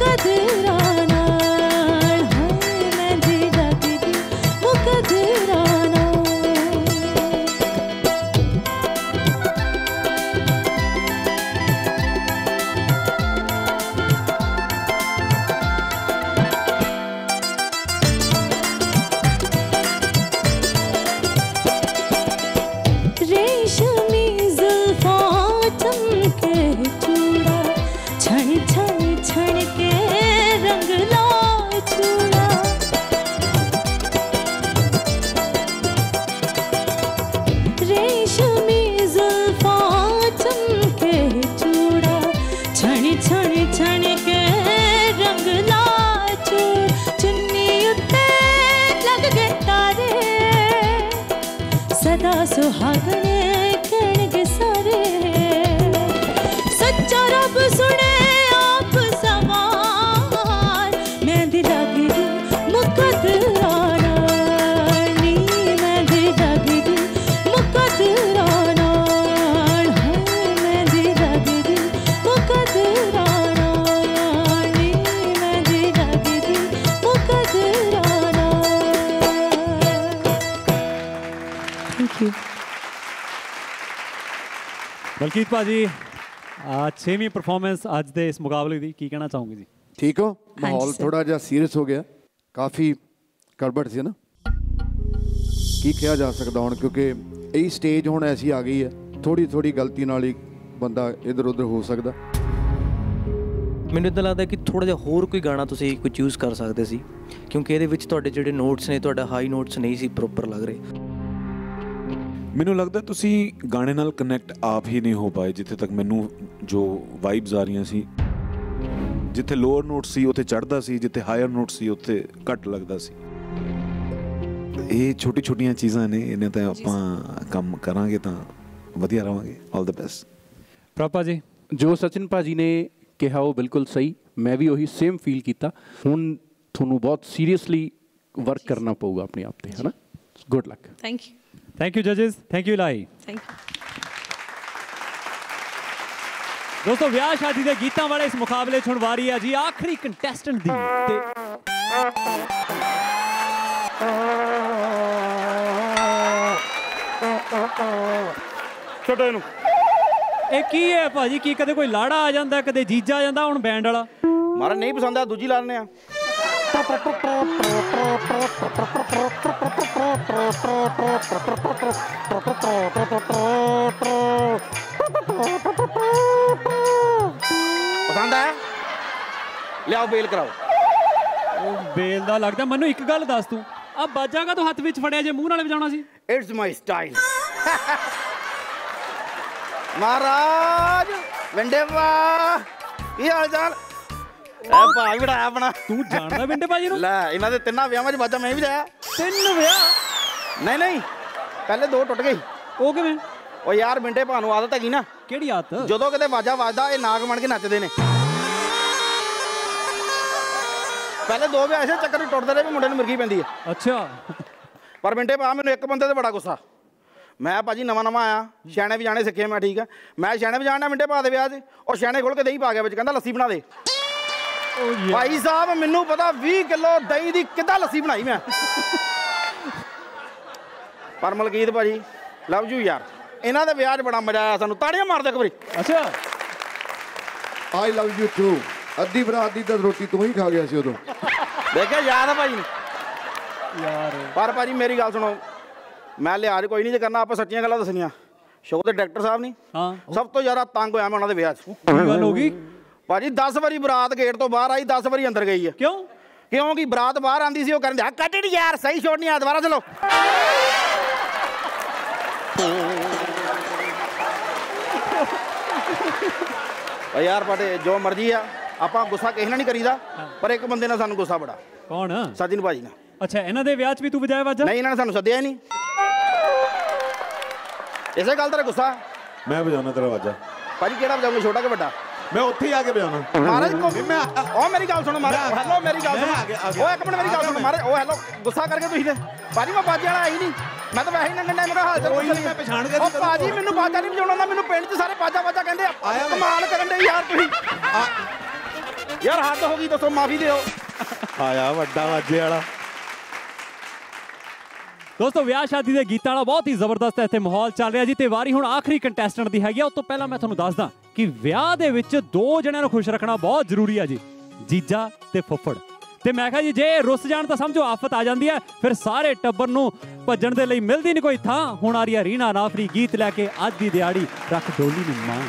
[SPEAKER 12] ਮੁਕੱਦਰਾਂ ਨਾਲ ਹਾਏ ਮਹਿੰਦੀ ਲੱਗਦੀ ਮੁਕੱਦਰਾਂ ਨਾਲ रेशमी जुल्फों चमके चूड़ा छण छण छण के रंग ला चूड़ा रेशमी जुल्फों चमके चूड़ा छण छण छण के रंग ला चूड़ा चुन्नी उत्ते लग गए तारे सदा सुहागन कहणगे सारे सच्चा रब सुने आप सवार मेहंदी लगदी मुकद्दरां नाल नी मेहंदी लगदी मुकद्दरां नाल हाय मेहंदी लगदी मुकद्दरां नाल नी मेहंदी लगदी मुकद्दरां नाल थैंक यू
[SPEAKER 1] ਬਲਕੀਤ ਭਾਜੀ 6ਵੀਂ ਪਰਫਾਰਮੈਂਸ ਅੱਜ ਦੇ ਇਸ ਮੁਕਾਬਲੇ ਦੀ ਕੀ ਕਹਿਣਾ ਚਾਹੋਗੇ ਜੀ?
[SPEAKER 2] ਠੀਕ ਹੋ? ਮਾਹੌਲ ਥੋੜਾ ਜਿਹਾ ਸੀਰੀਅਸ ਹੋ ਗਿਆ, ਕਾਫੀ ਗੜਬੜ ਸੀ ਨਾ। ਕੀ ਕਿਹਾ ਜਾ ਸਕਦਾ ਹੁਣ, ਕਿਉਂਕਿ ਇਹ ਸਟੇਜ ਹੁਣ ਐਸੀ ਆ ਗਈ ਹੈ, ਥੋੜੀ ਥੋੜੀ ਗਲਤੀ ਨਾਲ ਹੀ ਬੰਦਾ ਇੱਧਰ ਉੱਧਰ ਹੋ ਸਕਦਾ।
[SPEAKER 3] ਮੈਨੂੰ ਇਦਾਂ ਲੱਗਦਾ ਕਿ ਥੋੜਾ ਜਿਹਾ ਹੋਰ ਕੋਈ ਗਾਣਾ ਤੁਸੀਂ ਕੋਈ ਚੂਜ਼ ਕਰ ਸਕਦੇ ਸੀ, ਕਿਉਂਕਿ ਇਹਦੇ ਵਿੱਚ ਤੁਹਾਡੇ ਜਿਹੜੇ ਨੋਟਸ ਨੇ, ਤੁਹਾਡਾ ਹਾਈ ਨੋਟਸ ਨਹੀਂ ਸੀ ਪ੍ਰੋਪਰ ਲੱਗ ਰਹੇ।
[SPEAKER 4] ਮੈਨੂੰ ਲੱਗਦਾ ਤੁਸੀਂ ਗਾਣੇ ਨਾਲ ਕਨੈਕਟ ਆਪ ਹੀ ਨਹੀਂ ਹੋ ਪਾਏ। ਜਿੱਥੇ ਤੱਕ ਮੈਨੂੰ ਜੋ ਵਾਈਬਸ ਆ ਰਹੀਆਂ ਸੀ, ਜਿੱਥੇ ਲੋਅਰ ਨੋਟ ਸੀ ਉੱਥੇ ਚੜ੍ਹਦਾ ਸੀ, ਜਿੱਥੇ ਹਾਇਰ ਨੋਟ ਸੀ ਉੱਥੇ ਘੱਟ ਲੱਗਦਾ ਸੀ। ਇਹ ਛੋਟੀ ਛੋਟੀਆਂ ਚੀਜ਼ਾਂ ਨੇ, ਇਹਨਾਂ ਤੇ ਆਪਾਂ ਕੰਮ ਕਰਾਂਗੇ ਤਾਂ ਵਧੀਆ ਰਵਾਂਗੇ। ਆਲ ਦ ਬੈਸਟ।
[SPEAKER 1] ਪ੍ਰਭਾ ਜੀ,
[SPEAKER 7] ਜੋ ਸਚਿਨ ਭਾਜੀ ਨੇ ਕਿਹਾ ਉਹ ਬਿਲਕੁਲ ਸਹੀ, ਮੈਂ ਵੀ ਉਹੀ ਸੇਮ ਫੀਲ ਕੀਤਾ। ਹੁਣ ਤੁਹਾਨੂੰ ਬਹੁਤ ਸੀਰੀਅਸਲੀ ਵਰਕ ਕਰਨਾ ਪਊਗਾ ਆਪਣੇ ਆਪ ਤੇ, ਹੈ ਨਾ। Good luck.
[SPEAKER 9] Thank you.
[SPEAKER 1] Thank you ਜੱਜਿਸ, ਥੈਂਕ ਯੂ ਇਲਾਈ।
[SPEAKER 9] ਥੈਂਕ ਯੂ
[SPEAKER 1] ਦੋਸਤੋ। ਵਿਆਹ ਸ਼ਾਦੀ ਦੇ ਗੀਤਾਂ ਵਾਲੇ ਇਸ ਮੁਕਾਬਲੇ 'ਚ ਹੁਣ ਵਾਰੀ ਹੈ ਜੀ ਆਖਰੀ ਕੰਟੈਸਟੈਂਟ ਦੀ ਤੇ
[SPEAKER 11] ਛੋਟੇ ਨੂੰ
[SPEAKER 1] ਇਹ ਕੀ ਹੈ ਭਾਜੀ? ਕੀ ਕਦੇ ਕੋਈ ਲਾੜਾ ਆ ਜਾਂਦਾ, ਕਦੇ ਜੀਜਾ ਆ ਜਾਂਦਾ, ਹੁਣ ਬੈਂਡ ਵਾਲਾ?
[SPEAKER 11] ਮਾਰਾ ਨਹੀਂ ਪਸੰਦ ਆ, ਦੂਜੀ ਲਾ ਲੈਣੇ ਆ। ਪਸੰਦ ਆ? ਲਿਆਓ ਬੇਲ ਕਰਾਓ।
[SPEAKER 1] ਉਹ ਬੇਲ ਦਾ ਲੱਗਦਾ ਮੈਨੂੰ। ਇੱਕ ਗੱਲ ਦੱਸ ਤੂੰ, ਆ ਬਾਜਾ ਕਾ ਤੂੰ ਹੱਥ ਵਿੱਚ ਫੜਿਆ ਜੇ ਮੂੰਹ ਨਾਲ ਵਜਾਉਣਾ ਸੀ?
[SPEAKER 11] It's my style. ਮਹਾਰਾਜ ਵਿੰਡੇ ਵਾਹ, ਕੀ ਹਾਲ ਚਾਲ? ਐ ਭਾਈ ਬੜਾ ਆਪਣਾ।
[SPEAKER 1] ਤੂੰ ਜਾਣਦਾ ਵਿੰਡੇ ਭਾਜੀ ਨੂੰ?
[SPEAKER 11] ਲੈ ਇਹਨਾਂ ਦੇ ਤਿੰਨਾਂ ਵਿਆਹਾਂ 'ਚ ਬਾਜਾ ਮੈਂ ਵੀ ਜਾਇਆ।
[SPEAKER 1] 3 ਵਿਆਹ?
[SPEAKER 11] ਨਹੀਂ ਨਹੀਂ, ਪਹਿਲੇ 2 ਟੁੱਟ ਗਏ।
[SPEAKER 1] ਉਹ ਕਿਵੇਂ?
[SPEAKER 11] ਉਹ ਯਾਰ ਵਿੰਡੇ ਭਾ ਨੂੰ ਆਦਤ ਹੈਗੀ ਨਾ।
[SPEAKER 1] ਕਿਹੜੀ ਆਦਤ?
[SPEAKER 11] ਜਦੋਂ ਕਿਤੇ ਬਾਜਾ ਵੱਜਦਾ ਇਹ ਨਾਗ ਬਣ ਕੇ ਨੱਚਦੇ ਨੇ। ਪਹਿਲੇ 2 ਵਿਆਹ ਐਸੇ ਚੱਕਰ ਟੁੱਟਦੇ ਰਹੇ ਵੀ ਮੁੰਡੇ ਨੂੰ ਮਿਰਗੀ ਪੈਂਦੀ ਹੈ।
[SPEAKER 1] ਅੱਛਾ।
[SPEAKER 11] ਪਰ ਵਿੰਡੇ ਭਾ ਮੈਨੂੰ ਇੱਕ ਬੰਦੇ ਤੇ ਬੜਾ ਗੁੱਸਾ। ਮੈਂ ਭਾਜੀ ਨਵਾਂ ਨਵਾਂ ਆਇਆ, ਛਿਆਣੇ ਵਜਾਣੇ ਸਿੱਖੇ ਮੈਂ, ਠੀਕ ਆ। ਮੈਂ ਛਿਆਣੇ ਵਜਾਣਾ ਵਿੰਡੇ ਭਾ ਦੇ ਵਿਆਹ 'ਚ, ਉਹ ਛਿਆਣੇ ਖੋਲ ਕੇ ਦਹੀਂ ਪਾ ਗਿਆ ਵਿੱਚ, ਕਹਿੰਦਾ ਲੱਸੀ ਬਣਾ ਦੇ। ਭਾਈ ਸਾਹਿਬ ਮੈਨੂੰ ਪਤਾ 20 ਕਿਲੋ ਦਹੀਂ ਦੀ ਕਿੱਦਾਂ ਲੱਸੀ ਬਣਾਈ ਮੈਂ। ਪਰ ਮਲਕੀਤ ਭਾਜੀ ਲਵ ਯੂ ਯਾਰ, ਇਹਨਾਂ ਦੇ ਵਿਆਹ 'ਚ ਬੜਾ ਮਜ਼ਾ ਆਇਆ ਸਾਨੂੰ। ਤਾੜੀਆਂ ਮਾਰ ਦੇ ਇੱਕ ਵਾਰੀ।
[SPEAKER 1] ਅੱਛਾ।
[SPEAKER 2] I love you too. ਅੱਧੀ ਬਰਾਤ ਦੀ ਤਾਂ ਰੋਟੀ ਤੂੰ ਹੀ ਖਾ ਗਿਆ ਸੀ ਉਦੋਂ।
[SPEAKER 11] ਦੇਖਿਆ ਯਾਦ ਆ ਭਾਜੀ ਯਾਰ। ਪਰ ਭਾਜੀ ਮੇਰੀ ਗੱਲ ਸੁਣੋ, ਮੈਂ ਲਿਹਾਜ਼ ਕੋਈ ਨਹੀਂ ਜੇ ਕਰਨਾ, ਆਪਾਂ ਸੱਚੀਆਂ ਗੱਲਾਂ ਦੱਸਣੀਆਂ। ਸ਼ੋਅ ਦੇ ਡਾਇਰੈਕਟਰ ਸਾਹਿਬ ਨਹੀਂ, ਸਭ ਤੋਂ ਜ਼ਿਆਦਾ ਤੰਗ ਹੋਇਆ ਮੈਂ ਉਹਨਾਂ ਦੇ ਵਿਆਹ 'ਚ।
[SPEAKER 1] ਕੀ ਗੱਲ ਹੋ ਗਈ
[SPEAKER 11] ਭਾਜੀ? 10 ਵਾਰੀ ਬਰਾਤ ਗੇਟ ਤੋਂ ਬਾਹਰ ਆਈ, 10 ਵਾਰੀ ਅੰਦਰ ਗਈ ਹੈ।
[SPEAKER 1] ਕਿਉਂ?
[SPEAKER 11] ਕਿਉਂਕਿ ਬਰਾਤ ਬਾਹਰ ਆਂਦੀ ਸੀ, ਉਹ ਕਹਿੰਦੇ ਆ ਕੱਢ ਨਹੀਂ ਯਾਰ, ਸਹੀ ਸ਼ੋਟ ਨਹੀਂ ਆ, ਦੁਬਾਰਾ ਚਲੋ। ਯਾਰ ਪਾਟੇ ਜੋ ਮਰਜ਼ੀ ਆ, ਆਪਾਂ ਗੁੱਸਾ ਕਿਸੇ ਨਾਲ ਨਹੀਂ ਕਰੀਦਾ, ਪਰ ਇੱਕ ਬੰਦੇ ਨਾਲ ਸਾਨੂੰ ਗੁੱਸਾ ਬੜਾ।
[SPEAKER 1] ਕੌਣ?
[SPEAKER 11] ਸਚਿਨ ਭਾਜੀ ਨਾਲ।
[SPEAKER 1] ਅੱਛਾ, ਇਹਨਾਂ ਦੇ ਵਿਆਹ 'ਚ ਵੀ ਤੂੰ ਵਜਾਇਆ ਵਾਜਾ?
[SPEAKER 11] ਨਹੀਂ, ਇਹਨਾਂ ਨੇ ਸਾਨੂੰ ਸੱਦਿਆ ਹੀ ਨਹੀਂ। ਇਸੇ ਗੱਲ ਤੇਰਾ ਗੁੱਸਾ?
[SPEAKER 4] ਮੈਂ ਵਜਾਉਣਾ ਤੇਰਾ ਵਾਜਾ।
[SPEAKER 11] ਭਾਜੀ ਕਿਹੜਾ ਵਜਾਉਂਗੇ, ਛੋਟਾ ਕਿ ਵੱਡਾ?
[SPEAKER 4] ਮੈਂ ਉੱਥੇ ਹੀ ਆ ਕੇ ਵਜਾਉਣਾ।
[SPEAKER 11] ਮਹਾਰਾਜ ਉਹ ਮੇਰੀ ਗੱਲ ਸੁਣੋ ਮਹਾਰਾਜ। ਹੈਲੋ ਮੇਰੀ ਗੱਲ ਸੁਣੋ। ਉਹ ਇੱਕ ਮਿੰਟ ਮੇਰੀ ਗੱਲ ਸੁਣੋ ਮਹਾਰਾਜ। ਉਹ ਹੈਲੋ, ਗੁੱਸਾ ਕਰਕੇ ਤੁਸੀਂ ਨੇ। ਭਾਜੀ ਮੈਂ ਬਾਜੇ ਵਾਲਾ ਆਈ ਨਹੀਂ, ਮੈਂ ਤਾਂ ਵੈਸੇ ਹੀ ਨੰਗਣ ਟਾਈਮ ਦਾ ਹਾਲ ਚਾਲ ਪੁੱਛ ਲਈ।
[SPEAKER 4] ਮੈਂ ਪਛਾਣ ਗਿਆ।
[SPEAKER 11] ਉਹ ਭਾਜੀ ਮੈਨੂੰ ਬਾਜਾ ਨਹੀਂ ਵਜਾਉਣਾ ਆਉਂਦਾ, ਮੈਨੂੰ ਪਿੰਡ 'ਚ ਸਾਰੇ ਬਾਜਾ ਬਾਜਾ ਕਹਿੰਦੇ ਆ। ਕਮਾਲ ਕਰਨ ਦੇ ਯਾਰ ਤੁਸੀਂ। यार हद हो गई, दसो माफी दिओ।
[SPEAKER 4] आया वड्डा वाजे वाला।
[SPEAKER 1] दोस्तों ਵਿਆਹ ਸ਼ਾਦੀ ਦੇ ਗੀਤਾਂ ਵਾਲਾ ਬਹੁਤ ਹੀ ਜ਼ਬਰਦਸਤ ਇੱਥੇ ਮਾਹੌਲ ਚੱਲ ਰਿਹਾ ਜੀ ਤੇ ਵਾਰੀ ਹੁਣ ਆਖਰੀ ਕੰਟੈਸਟੈਂਟ ਦੀ ਹੈਗੀ ਆ। ਉਸ ਤੋਂ ਪਹਿਲਾਂ ਮੈਂ ਤੁਹਾਨੂੰ ਦੱਸਦਾ ਕਿ ਵਿਆਹ ਦੇ ਵਿੱਚ 2 ਜਣਿਆਂ ਨੂੰ ਖੁਸ਼ ਰੱਖਣਾ ਬਹੁਤ ਜ਼ਰੂਰੀ ਆ ਜੀ, ਜੀਜਾ ਤੇ ਫੁੱਫੜ। ਤੇ ਮੈਂ ਕਿਹਾ ਜੀ ਜੇ ਰੁੱਸ ਜਾਣ ਤਾਂ ਸਮਝੋ ਆਫਤ ਆ ਜਾਂਦੀ ਹੈ, ਫਿਰ ਸਾਰੇ ਟੱਬਰ ਨੂੰ ਭੱਜਣ ਦੇ ਲਈ ਮਿਲਦੀ ਨਹੀਂ ਕੋਈ ਥਾਂ। ਹੁਣ ਆ ਰਹੀ ਹੈ ਰੀਨਾ ਨਾਫਰੀ ਗੀਤ ਲੈ ਕੇ, ਅੱਜ ਦੀ ਦਿਹਾੜੀ ਰੱਖ ਡੋਲੀ ਨੂੰ ਮਾਂ।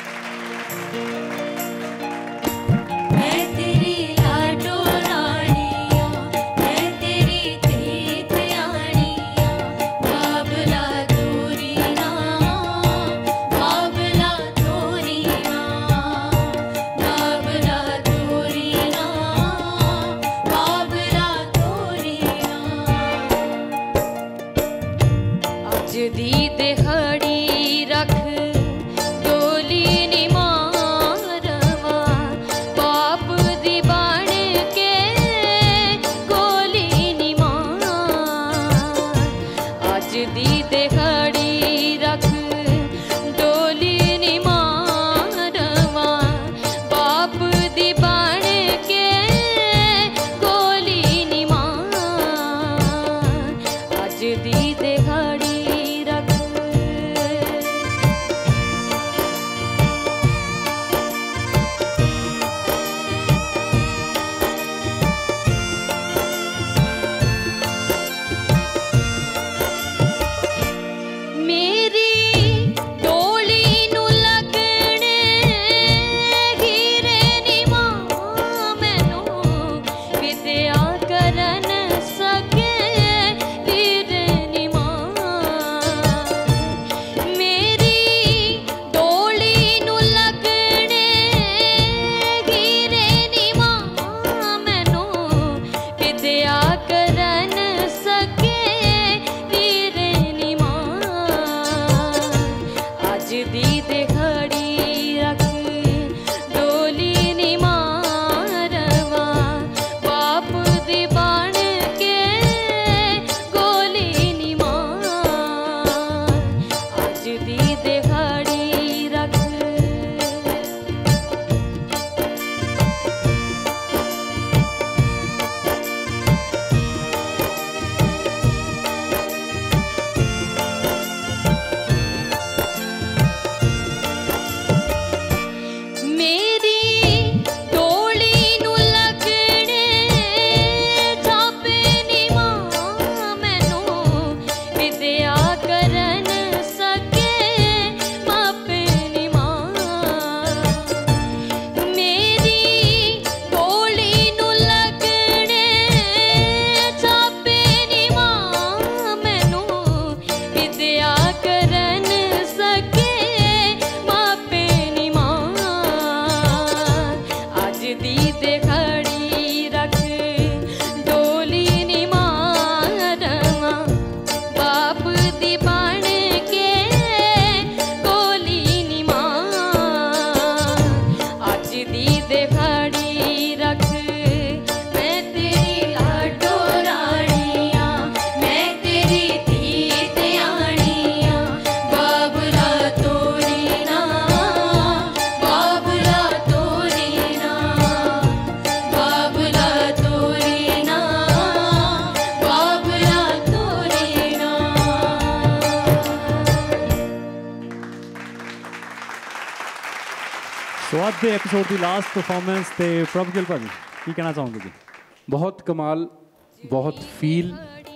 [SPEAKER 1] ਸੋ ਅੱਜ ਦੇ ਐਪੀਸੋਡ ਦੀ ਲਾਸਟ ਪਰਫਾਰਮੈਂਸ ਤੇ ਪ੍ਰਭਗਿਲ ਭਾਜੀ ਕੀ ਕਹਿਣਾ ਚਾਹੋਗੇ ਜੀ?
[SPEAKER 7] ਬਹੁਤ ਕਮਾਲ, ਬਹੁਤ ਫੀਲ।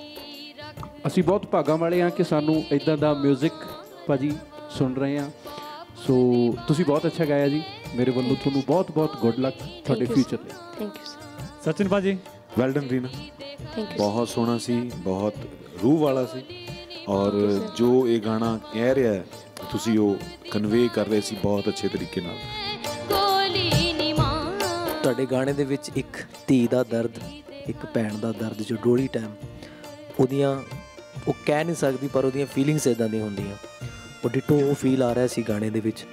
[SPEAKER 7] ਅਸੀਂ ਬਹੁਤ ਭਾਗਾਂ ਵਾਲੇ ਹਾਂ ਕਿ ਸਾਨੂੰ ਇਦਾਂ ਦਾ ਮਿਊਜ਼ਿਕ ਭਾਜੀ ਸੁਣ ਰਹੇ ਹਾਂ। ਸੋ ਤੁਸੀਂ ਬਹੁਤ ਅੱਛਾ ਗਾਇਆ ਜੀ। ਮੇਰੇ ਵੱਲੋਂ ਤੁਹਾਨੂੰ ਬਹੁਤ ਬਹੁਤ ਗੁੱਡ ਲੱਕ ਤੁਹਾਡੇ ਫਿਊਚਰ ਲਈ।
[SPEAKER 10] ਥੈਂਕ ਯੂ
[SPEAKER 1] ਸਚਿਨ ਭਾਜੀ
[SPEAKER 4] well done Reena,
[SPEAKER 10] thank you.
[SPEAKER 4] ਬਹੁਤ ਸੋਹਣਾ ਸੀ, ਬਹੁਤ ਰੂਹ ਵਾਲਾ ਸੀ ਔਰ ਜੋ ਇਹ ਗਾਣਾ ਕਹਿ ਰਿਹਾ ਹੈ ਤੁਸੀਂ ਉਹ ਕਨਵੇ ਕਰ ਰਹੇ ਸੀ ਬਹੁਤ ਅੱਛੇ ਤਰੀਕੇ ਨਾਲ।
[SPEAKER 3] ਤੁਹਾਡੇ ਗਾਣੇ ਦੇ ਵਿੱਚ ਇੱਕ ਧੀ ਦਾ ਦਰਦ, ਇੱਕ ਭੈਣ ਦਾ ਦਰਦ ਜੋ ਡੋਲੀ ਟਾਈਮ ਉਹਦੀਆਂ ਉਹ ਕਹਿ ਨਹੀਂ ਸਕਦੀ ਪਰ ਉਹਦੀਆਂ ਫੀਲਿੰਗਸ ਇੱਦਾਂ ਦੀਆਂ ਹੁੰਦੀਆਂ, ਉਹ ਡਿਟੋ ਉਹ ਫੀਲ ਆ ਰਿਹਾ ਸੀ ਗਾਣੇ ਦੇ ਵਿੱਚ।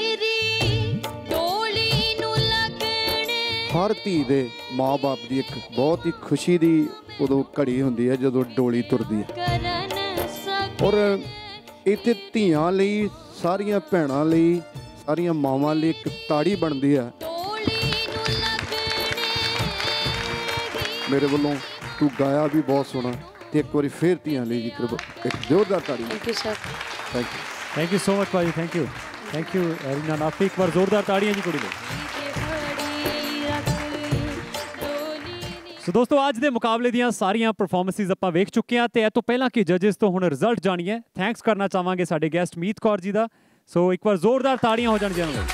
[SPEAKER 2] ਹਰ ਧੀ ਦੇ ਮਾਂ-ਬਾਪ ਦੀ ਇੱਕ ਬਹੁਤ ਹੀ ਖੁਸ਼ੀ ਦੀ ਉਦੋਂ ਘੜੀ ਹੁੰਦੀ ਹੈ ਜਦੋਂ ਡੋਲੀ ਤੁਰਦੀ ਹੈ। ਔਰ ਇੱਥੇ ਧੀਆਂ ਲਈ, ਸਾਰੀਆਂ ਭੈਣਾਂ ਲਈ, ਸਾਰੀਆਂ ਮਾਵਾਂ ਲਈ ਇੱਕ ਤਾੜੀ ਬਣਦੀ ਹੈ ਮੇਰੇ ਵੱਲੋਂ ਤੂੰ ਗਾਇਆ ਵੀ ਬਹੁਤ ਸੋਹਣਾ ਤੇ ਇੱਕ ਵਾਰੀ ਫੇਰ ਧੀਆਂ ਲਈ ਜੀ ਇੱਕ ਜ਼ੋਰਦਾਰ ਤਾੜੀ।
[SPEAKER 9] Thank you sir.
[SPEAKER 1] Thank you so much ਭਾਜੀ। ਥੈਂਕ ਯੂ ਰੀਨਾ ਨਾਫੀ। ਇੱਕ ਵਾਰ ਜ਼ੋਰਦਾਰ ਤਾੜੀਆਂ ਜੀ ਕੁੜੀ ਲਈ। ਸੋ ਦੋਸਤੋ ਅੱਜ ਦੇ ਮੁਕਾਬਲੇ ਦੀਆਂ ਸਾਰੀਆਂ ਪਰਫਾਰਮੈਂਸਿਸ ਆਪਾਂ ਵੇਖ ਚੁੱਕੇ ਹਾਂ ਤੇ ਇਹ ਤੋਂ ਪਹਿਲਾਂ ਕਿ ਜੱਜਸ ਤੋਂ ਹੁਣ ਰਿਜ਼ਲਟ ਜਾਣੀਏ, ਥੈਂਕਸ ਕਰਨਾ ਚਾਹਾਂਗੇ ਸਾਡੇ ਗੈਸਟ ਮੀਤ ਕੌਰ ਜੀ ਦਾ। ਸੋ ਇੱਕ ਵਾਰ ਜ਼ੋਰਦਾਰ ਤਾੜੀਆਂ ਹੋ ਜਾਣ ਜੀ ਉਹਨਾਂ ਲਈ।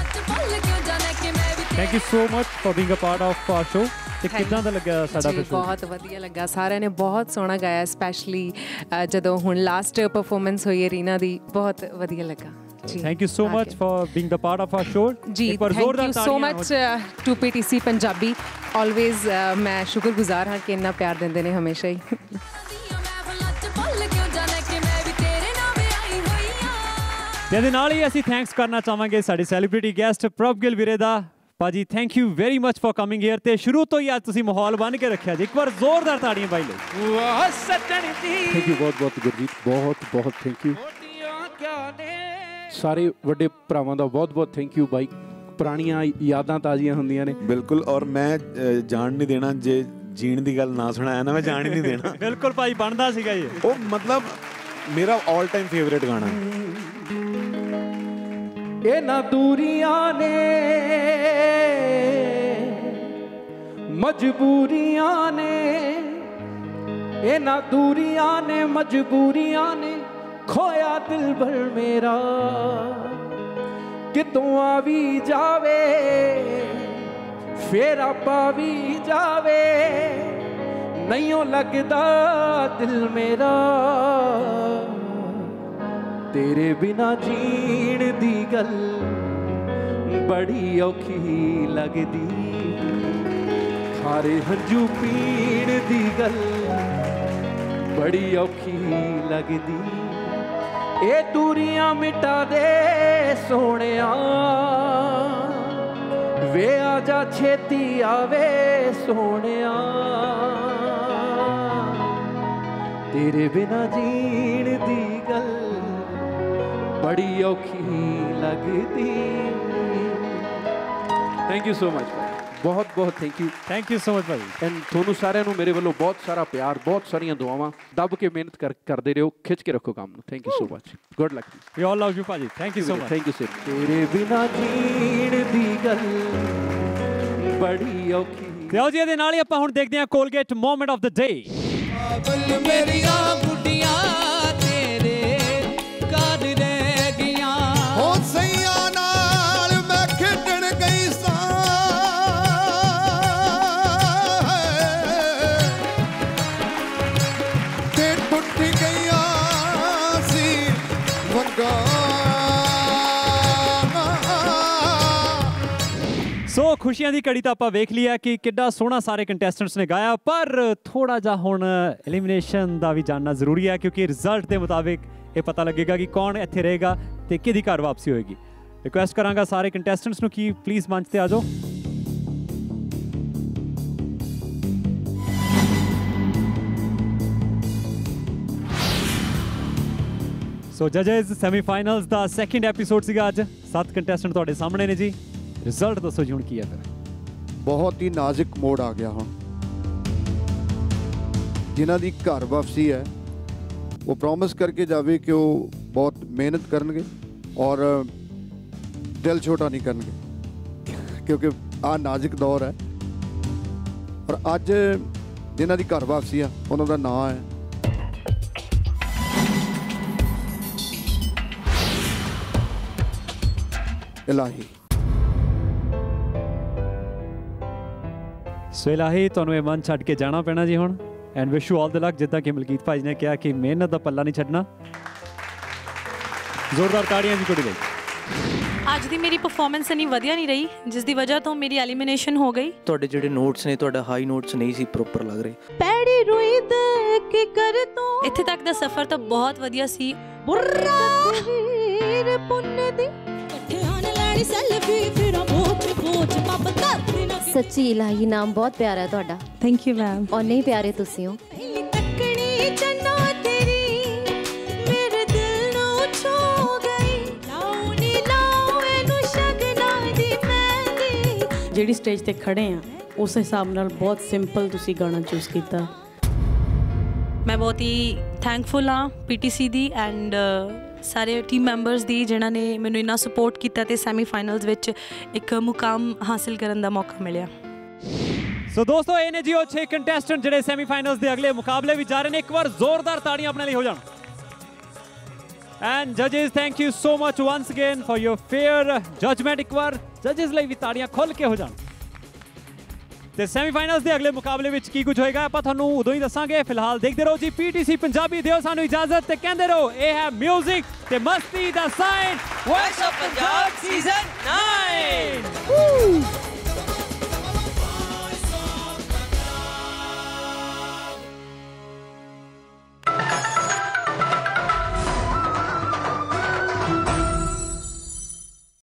[SPEAKER 1] Thank you so much for being a part of our show. ਤੇ ਕਿੱਦਾਂ ਦਾ ਲੱਗਿਆ ਸਾਡਾ
[SPEAKER 9] ਜੀ? ਬਹੁਤ ਵਧੀਆ ਲੱਗਾ, ਸਾਰਿਆਂ ਨੇ ਬਹੁਤ ਸੋਹਣਾ ਗਾਇਆ, ਸਪੈਸ਼ਲੀ ਜਦੋਂ ਹੁਣ ਲਾਸਟ ਪਰਫਾਰਮੈਂਸ ਹੋਈ ਹੈ ਰੀਨਾ ਦੀ, ਬਹੁਤ ਵਧੀਆ ਲੱਗਾ ਜੀ।
[SPEAKER 1] Thank you so much for being the part of our show
[SPEAKER 9] ਜੀ। Thank you so much to PTC Punjabi, always ਮੈਂ ਸ਼ੁਕਰਗੁਜ਼ਾਰ ਹਾਂ ਕਿ ਇੰਨਾ ਪਿਆਰ ਦਿੰਦੇ ਨੇ ਹਮੇਸ਼ਾ ਹੀ।
[SPEAKER 1] ਤੇ ਇਹਦੇ ਨਾਲ ਹੀ ਅਸੀਂ ਥੈਂਕਸ ਕਰਨਾ ਚਾਹਾਂਗੇ ਸਾਡੇ ਸੈਲੀਬ੍ਰਿਟੀ ਗੈਸਟ ਪ੍ਰਭ ਗਿੱਲ ਵੀਰੇ ਦਾ। ਭਾਜੀ thank you very much for coming here ਤੇ ਸ਼ੁਰੂ ਤੋਂ ਹੀ ਅੱਜ ਤੁਸੀਂ ਮਾਹੌਲ ਬਣ ਕੇ ਰੱਖਿਆ ਜੀ। ਇੱਕ ਵਾਰ ਜ਼ੋਰਦਾਰ ਤਾੜੀਆਂ ਬਾਈ ਲਈ।
[SPEAKER 6] ਵਾਹ ਸੱਜਣ ਦੀ
[SPEAKER 7] ਥੈਂਕ ਯੂ ਬਹੁਤ ਗੁਰਜੀਤ, ਬਹੁਤ ਥੈਂਕ ਯੂ। ਸਾਰੇ ਵੱਡੇ ਭਰਾਵਾਂ ਦਾ ਬਹੁਤ ਥੈਂਕ ਯੂ ਬਾਈ। ਪੁਰਾਣੀਆਂ ਯਾਦਾਂ ਤਾਜ਼ੀਆਂ ਹੁੰਦੀਆਂ ਨੇ।
[SPEAKER 4] ਬਿਲਕੁਲ, ਔਰ ਮੈਂ ਜਾਣ ਨਹੀਂ ਦੇਣਾ, ਜੇ ਜੀਣ ਦੀ ਗੱਲ ਨਾ ਸੁਣਾਇਆ ਨਾ ਮੈਂ ਜਾਣ ਹੀ ਨਹੀਂ ਦੇਣਾ।
[SPEAKER 1] ਬਿਲਕੁਲ ਭਾਈ, ਬਣਦਾ ਸੀਗਾ ਇਹ।
[SPEAKER 4] ਉਹ ਮਤਲਬ ਮੇਰਾ ਆਲ ਟਾਈਮ ਫੇਵਰੇਟ ਗਾਣਾ।
[SPEAKER 6] ਇਹਨਾਂ ਦੂਰੀਆਂ ਨੇ ਮਜਬੂਰੀਆਂ ਨੇ, ਇਹਨਾਂ ਦੂਰੀਆਂ ਨੇ ਮਜਬੂਰੀਆਂ ਨੇ, ਖੋਇਆ ਦਿਲ ਭਰ ਮੇਰਾ ਕਿਤੋਂ ਆ ਵੀ ਜਾਵੇ, ਫੇਰ ਆਪਾ ਵੀ ਜਾਵੇ, ਨਹੀਂਓ ਲੱਗਦਾ ਦਿਲ ਮੇਰਾ, ਤੇਰੇ ਬਿਨਾ ਜੀਣ ਦੀ ਗੱਲ ਬੜੀ ਔਖੀ ਲੱਗਦੀ, ਖਾਰੇ ਹੰਝੂ ਪੀਣ ਦੀ ਗੱਲ ਬੜੀ ਔਖੀ ਲੱਗਦੀ, ਇਹ ਦੂਰੀਆਂ ਮਿਟਾ ਦੇ ਸੋਹਣਿਆ, ਵੇ ਆ ਜਾ ਛੇਤੀ ਆਵੇ ਸੋਹਣਿਆ, ਤੇਰੇ ਬਿਨਾ ਜੀਣ ਦੀ ਗੱਲ ਬੜੀ ਔਖੀ ਲੱਗਦੀ।
[SPEAKER 7] ਥੈਂਕ ਯੂ ਸੋ ਮਚ, ਬਹੁਤ ਥੈਂਕ ਯੂ
[SPEAKER 1] ਸੋ ਮਚ ਭਾਈ।
[SPEAKER 7] ਐਂਡ ਤੁਹਾਨੂੰ ਸਾਰਿਆਂ ਨੂੰ ਮੇਰੇ ਵੱਲੋਂ ਬਹੁਤ ਸਾਰਾ ਪਿਆਰ, ਬਹੁਤ ਸਾਰੀਆਂ ਦੁਆਵਾਂ। ਦੱਬ ਕੇ ਮਿਹਨਤ ਕਰਦੇ ਰਹੋ, ਖਿੱਚ ਕੇ ਰੱਖੋ ਕੰਮ ਨੂੰ। Thank you so much, good luck.
[SPEAKER 1] We all love you ਭਾਜੀ, thank you so much.
[SPEAKER 7] Thank you sir.
[SPEAKER 6] ਤੇਰੇ ਬਿਨਾ ਜੀਣ ਦੀ ਗੱਲ ਬੜੀ ਔਖੀ।
[SPEAKER 1] ਤੇ ਆਓ ਜੀ ਇਹਦੇ ਨਾਲ ਹੀ ਆਪਾਂ ਹੁਣ ਦੇਖਦੇ ਹਾਂ Colgate moment of the day.
[SPEAKER 14] ਮੇਰੀਆਂ ਬੁੱਢੀਆਂ ਤੇਰੇ ਘਰ ਰਹਿ ਗਈਆਂ, ਹੋ ਸਈਆਂ ਨਾਲ ਮੈਂ ਖੇਡਣ ਗਈ ਸਾਂ, ਤੇ ਟੁੱਟ ਗਈਆਂ ਸੀ ਵੰਗਾਂ।
[SPEAKER 1] ਸੋ ਖੁਸ਼ੀਆਂ ਦੀ ਘੜੀ ਤਾਂ ਆਪਾਂ ਵੇਖ ਲਿਆ ਕਿ ਕਿੱਡਾ ਸੋਹਣਾ ਸਾਰੇ ਕੰਟੈਸਟੈਂਟਸ ਨੇ ਗਾਇਆ, ਪਰ ਥੋੜਾ ਜਿਹਾ ਹੁਣ ਐਲੀਮੀਨੇਸ਼ਨ ਦਾ ਵੀ ਜਾਣਨਾ ਜ਼ਰੂਰੀ ਹੈ, ਕਿਉਂਕਿ ਰਿਜ਼ਲਟ ਦੇ ਮੁਤਾਬਿਕ ਇਹ ਪਤਾ ਲੱਗੇਗਾ ਕਿ ਕੌਣ ਇੱਥੇ ਰਹੇਗਾ ਤੇ ਕਿਹਦੀ ਘਰ ਵਾਪਸੀ ਹੋਏਗੀ। ਰਿਕੁਐਸਟ ਕਰਾਂਗਾ ਸਾਰੇ ਕੰਟੈਸਟੈਂਟਸ ਨੂੰ ਕਿ ਪਲੀਜ਼ ਮੰਚ ਤੇ ਆ ਜਾਓ। ਸੋ ਜੱਜਸ, ਸੈਮੀਫਾਈਨਲਸ ਦਾ ਸੈਕਿੰਡ ਐਪੀਸੋਡ ਸੀਗਾ ਅੱਜ। 7 ਕੰਟੈਸਟੈਂਟ ਤੁਹਾਡੇ ਸਾਹਮਣੇ ਨੇ ਜੀ। ਰਿਜ਼ਲਟ ਦੱਸੋ ਜੀ ਹੁਣ ਕੀ ਹੈ ਫਿਰ?
[SPEAKER 2] ਬਹੁਤ ਹੀ ਨਾਜ਼ੁਕ ਮੋੜ ਆ ਗਿਆ ਹੁਣ। ਜਿਨ੍ਹਾਂ ਦੀ ਘਰ ਵਾਪਸੀ ਹੈ ਉਹ ਪ੍ਰੋਮਿਸ ਕਰਕੇ ਜਾਵੇ ਕਿ ਉਹ ਬਹੁਤ ਮਿਹਨਤ ਕਰਨਗੇ ਔਰ ਦਿਲ ਛੋਟਾ ਨਹੀਂ ਕਰਨਗੇ, ਕਿਉਂਕਿ ਆਹ ਨਾਜ਼ੁਕ ਦੌਰ ਹੈ। ਔਰ ਅੱਜ ਜਿਨ੍ਹਾਂ ਦੀ ਘਰ ਵਾਪਸੀ ਆ ਉਹਨਾਂ ਦਾ ਨਾਂ ਹੈ ਇਲਾਹੀ।
[SPEAKER 1] ਸੋ ਇਲਾਹੀ, ਤੁਹਾਨੂੰ ਇਹ ਮਨ ਛੱਡ ਕੇ ਜਾਣਾ ਪੈਣਾ ਜੀ ਹੁਣ। And wish you all the luck. ਜਿੱਦਾਂ ਕਿ ਮਲਕੀਤ ਭਾਈ ਨੇ ਕਿਹਾ ਕਿ ਮਿਹਨਤ ਦਾ ਪੱਲਾ ਨਹੀਂ ਛੱਡਣਾ। ਜ਼ੋਰਦਾਰ ਤਾੜੀਆਂ ਜੀ ਕੁੜੀ ਲਈ।
[SPEAKER 15] ਅੱਜ ਦੀ ਮੇਰੀ ਪਰਫਾਰਮੈਂਸ ਇੰਨੀ ਵਧੀਆ ਨਹੀਂ ਰਹੀ, ਜਿਸ ਦੀ ਵਜ੍ਹਾ ਤੋਂ ਮੇਰੀ ਐਲੀਮੀਨੇਸ਼ਨ ਹੋ ਗਈ।
[SPEAKER 3] ਤੁਹਾਡੇ ਜਿਹੜੇ ਨੋਟਸ ਨੇ, ਤੁਹਾਡਾ ਹਾਈ ਨੋਟਸ ਨਹੀਂ ਸੀ ਪ੍ਰੋਪਰ ਲੱਗ ਰਹੇ।
[SPEAKER 15] ਪੈੜੀ ਰੋਈ ਦੇ ਕੀ ਕਰ ਤੂੰ। ਇੱਥੇ ਤੱਕ ਦਾ ਸਫ਼ਰ ਤਾਂ ਬਹੁਤ ਵਧੀਆ ਸੀ। ਬੁਰਾ ਵੀਰ ਪੁੰਨ ਦੀ ਇਕੱਠਿਆਂ ਨੇ ਲੈਣੀ ਸੈਲਫੀ, ਫਿਰ ਪੋਚ ਪੋਚ ਪੱਬ ਕਰਦੇ ਨਾ।
[SPEAKER 10] ਸੱਚੀ ਇਲਾਹੀ, ਨਾਮ ਬਹੁਤ ਪਿਆਰਾ ਹੈ ਤੁਹਾਡਾ।
[SPEAKER 15] Thank you ma'am.
[SPEAKER 10] ਔਰ ਨਹੀਂ ਪਿਆਰੇ ਤੁਸੀਂ ਹੋ।
[SPEAKER 15] ਤੱਕਣੀ ਚੰਨਾ ਤੇਰੀ ਮੇਰੇ ਦਿਲ ਨੂੰ ਛੋ ਗਈ। ਲਾਉ ਨੀ ਲਾਉ ਇਹਨੂੰ ਸ਼ਗਨਾਂ ਦੀ ਮਹਿੰਦੀ। ਜਿਹੜੀ ਸਟੇਜ ਤੇ ਖੜੇ ਆ
[SPEAKER 16] ਉਸ ਹਿਸਾਬ ਨਾਲ ਬਹੁਤ ਸਿੰਪਲ ਤੁਸੀਂ ਗਾਣਾ ਚੂਜ਼ ਕੀਤਾ।
[SPEAKER 15] ਮੈਂ ਬਹੁਤ ਹੀ ਥੈਂਕਫੁਲ ਹਾਂ PTC ਦੀ ਐਂਡ ਸਾਰੇ ਟੀਮ ਮੈਂਬਰਸ ਦੀ ਜਿਨ੍ਹਾਂ ਨੇ ਮੈਨੂੰ ਇੰਨਾ ਸਪੋਰਟ ਕੀਤਾ ਤੇ ਸੈਮੀਫਾਈਨਲਸ ਵਿੱਚ ਇੱਕ ਮੁਕਾਮ ਹਾਸਿਲ ਕਰਨ ਦਾ ਮੌਕਾ ਮਿਲਿਆ।
[SPEAKER 1] ਸੋ ਦੋਸਤੋ ਇਹ ਨੇ ਜੀ ਉਹ 6 ਕੰਟੈਸਟੈਂਟ ਜਿਹੜੇ ਸੈਮੀਫਾਈਨਲਸ ਦੇ ਅਗਲੇ ਮੁਕਾਬਲੇ ਵਿੱਚ ਜਾ ਰਹੇ ਨੇ। ਇੱਕ ਵਾਰ ਜ਼ੋਰਦਾਰ ਤਾੜੀਆਂ ਆਪਣੇ ਲਈ ਹੋ ਜਾਣ। ਐਂਡ ਜੱਜਿਸ thank you so much once again for your fair judgement. ਇੱਕ ਵਾਰ ਜੱਜਿਸ ਲਈ ਵੀ ਤਾੜੀਆਂ ਖੁੱਲ੍ਹ ਕੇ ਹੋ ਜਾਣ। ਤੇ ਸੈਮੀਫਾਈਨਲਸ ਦੇ ਅਗਲੇ ਮੁਕਾਬਲੇ ਵਿੱਚ ਕੀ ਕੁਝ ਹੋਏਗਾ ਆਪਾਂ ਤੁਹਾਨੂੰ ਉਦੋਂ ਹੀ ਦੱਸਾਂਗੇ। ਫਿਲਹਾਲ ਦੇਖਦੇ ਰਹੋ ਜੀ PTC ਪੰਜਾਬੀ। ਦਿਓ ਸਾਨੂੰ ਇਜਾਜ਼ਤ ਤੇ ਕਹਿੰਦੇ ਰਹੋ ਇਹ ਹੈ ਮਿਊਜ਼ਿਕ ਤੇ ਮਸਤੀ ਦਾ sign voice of Punjab season 9।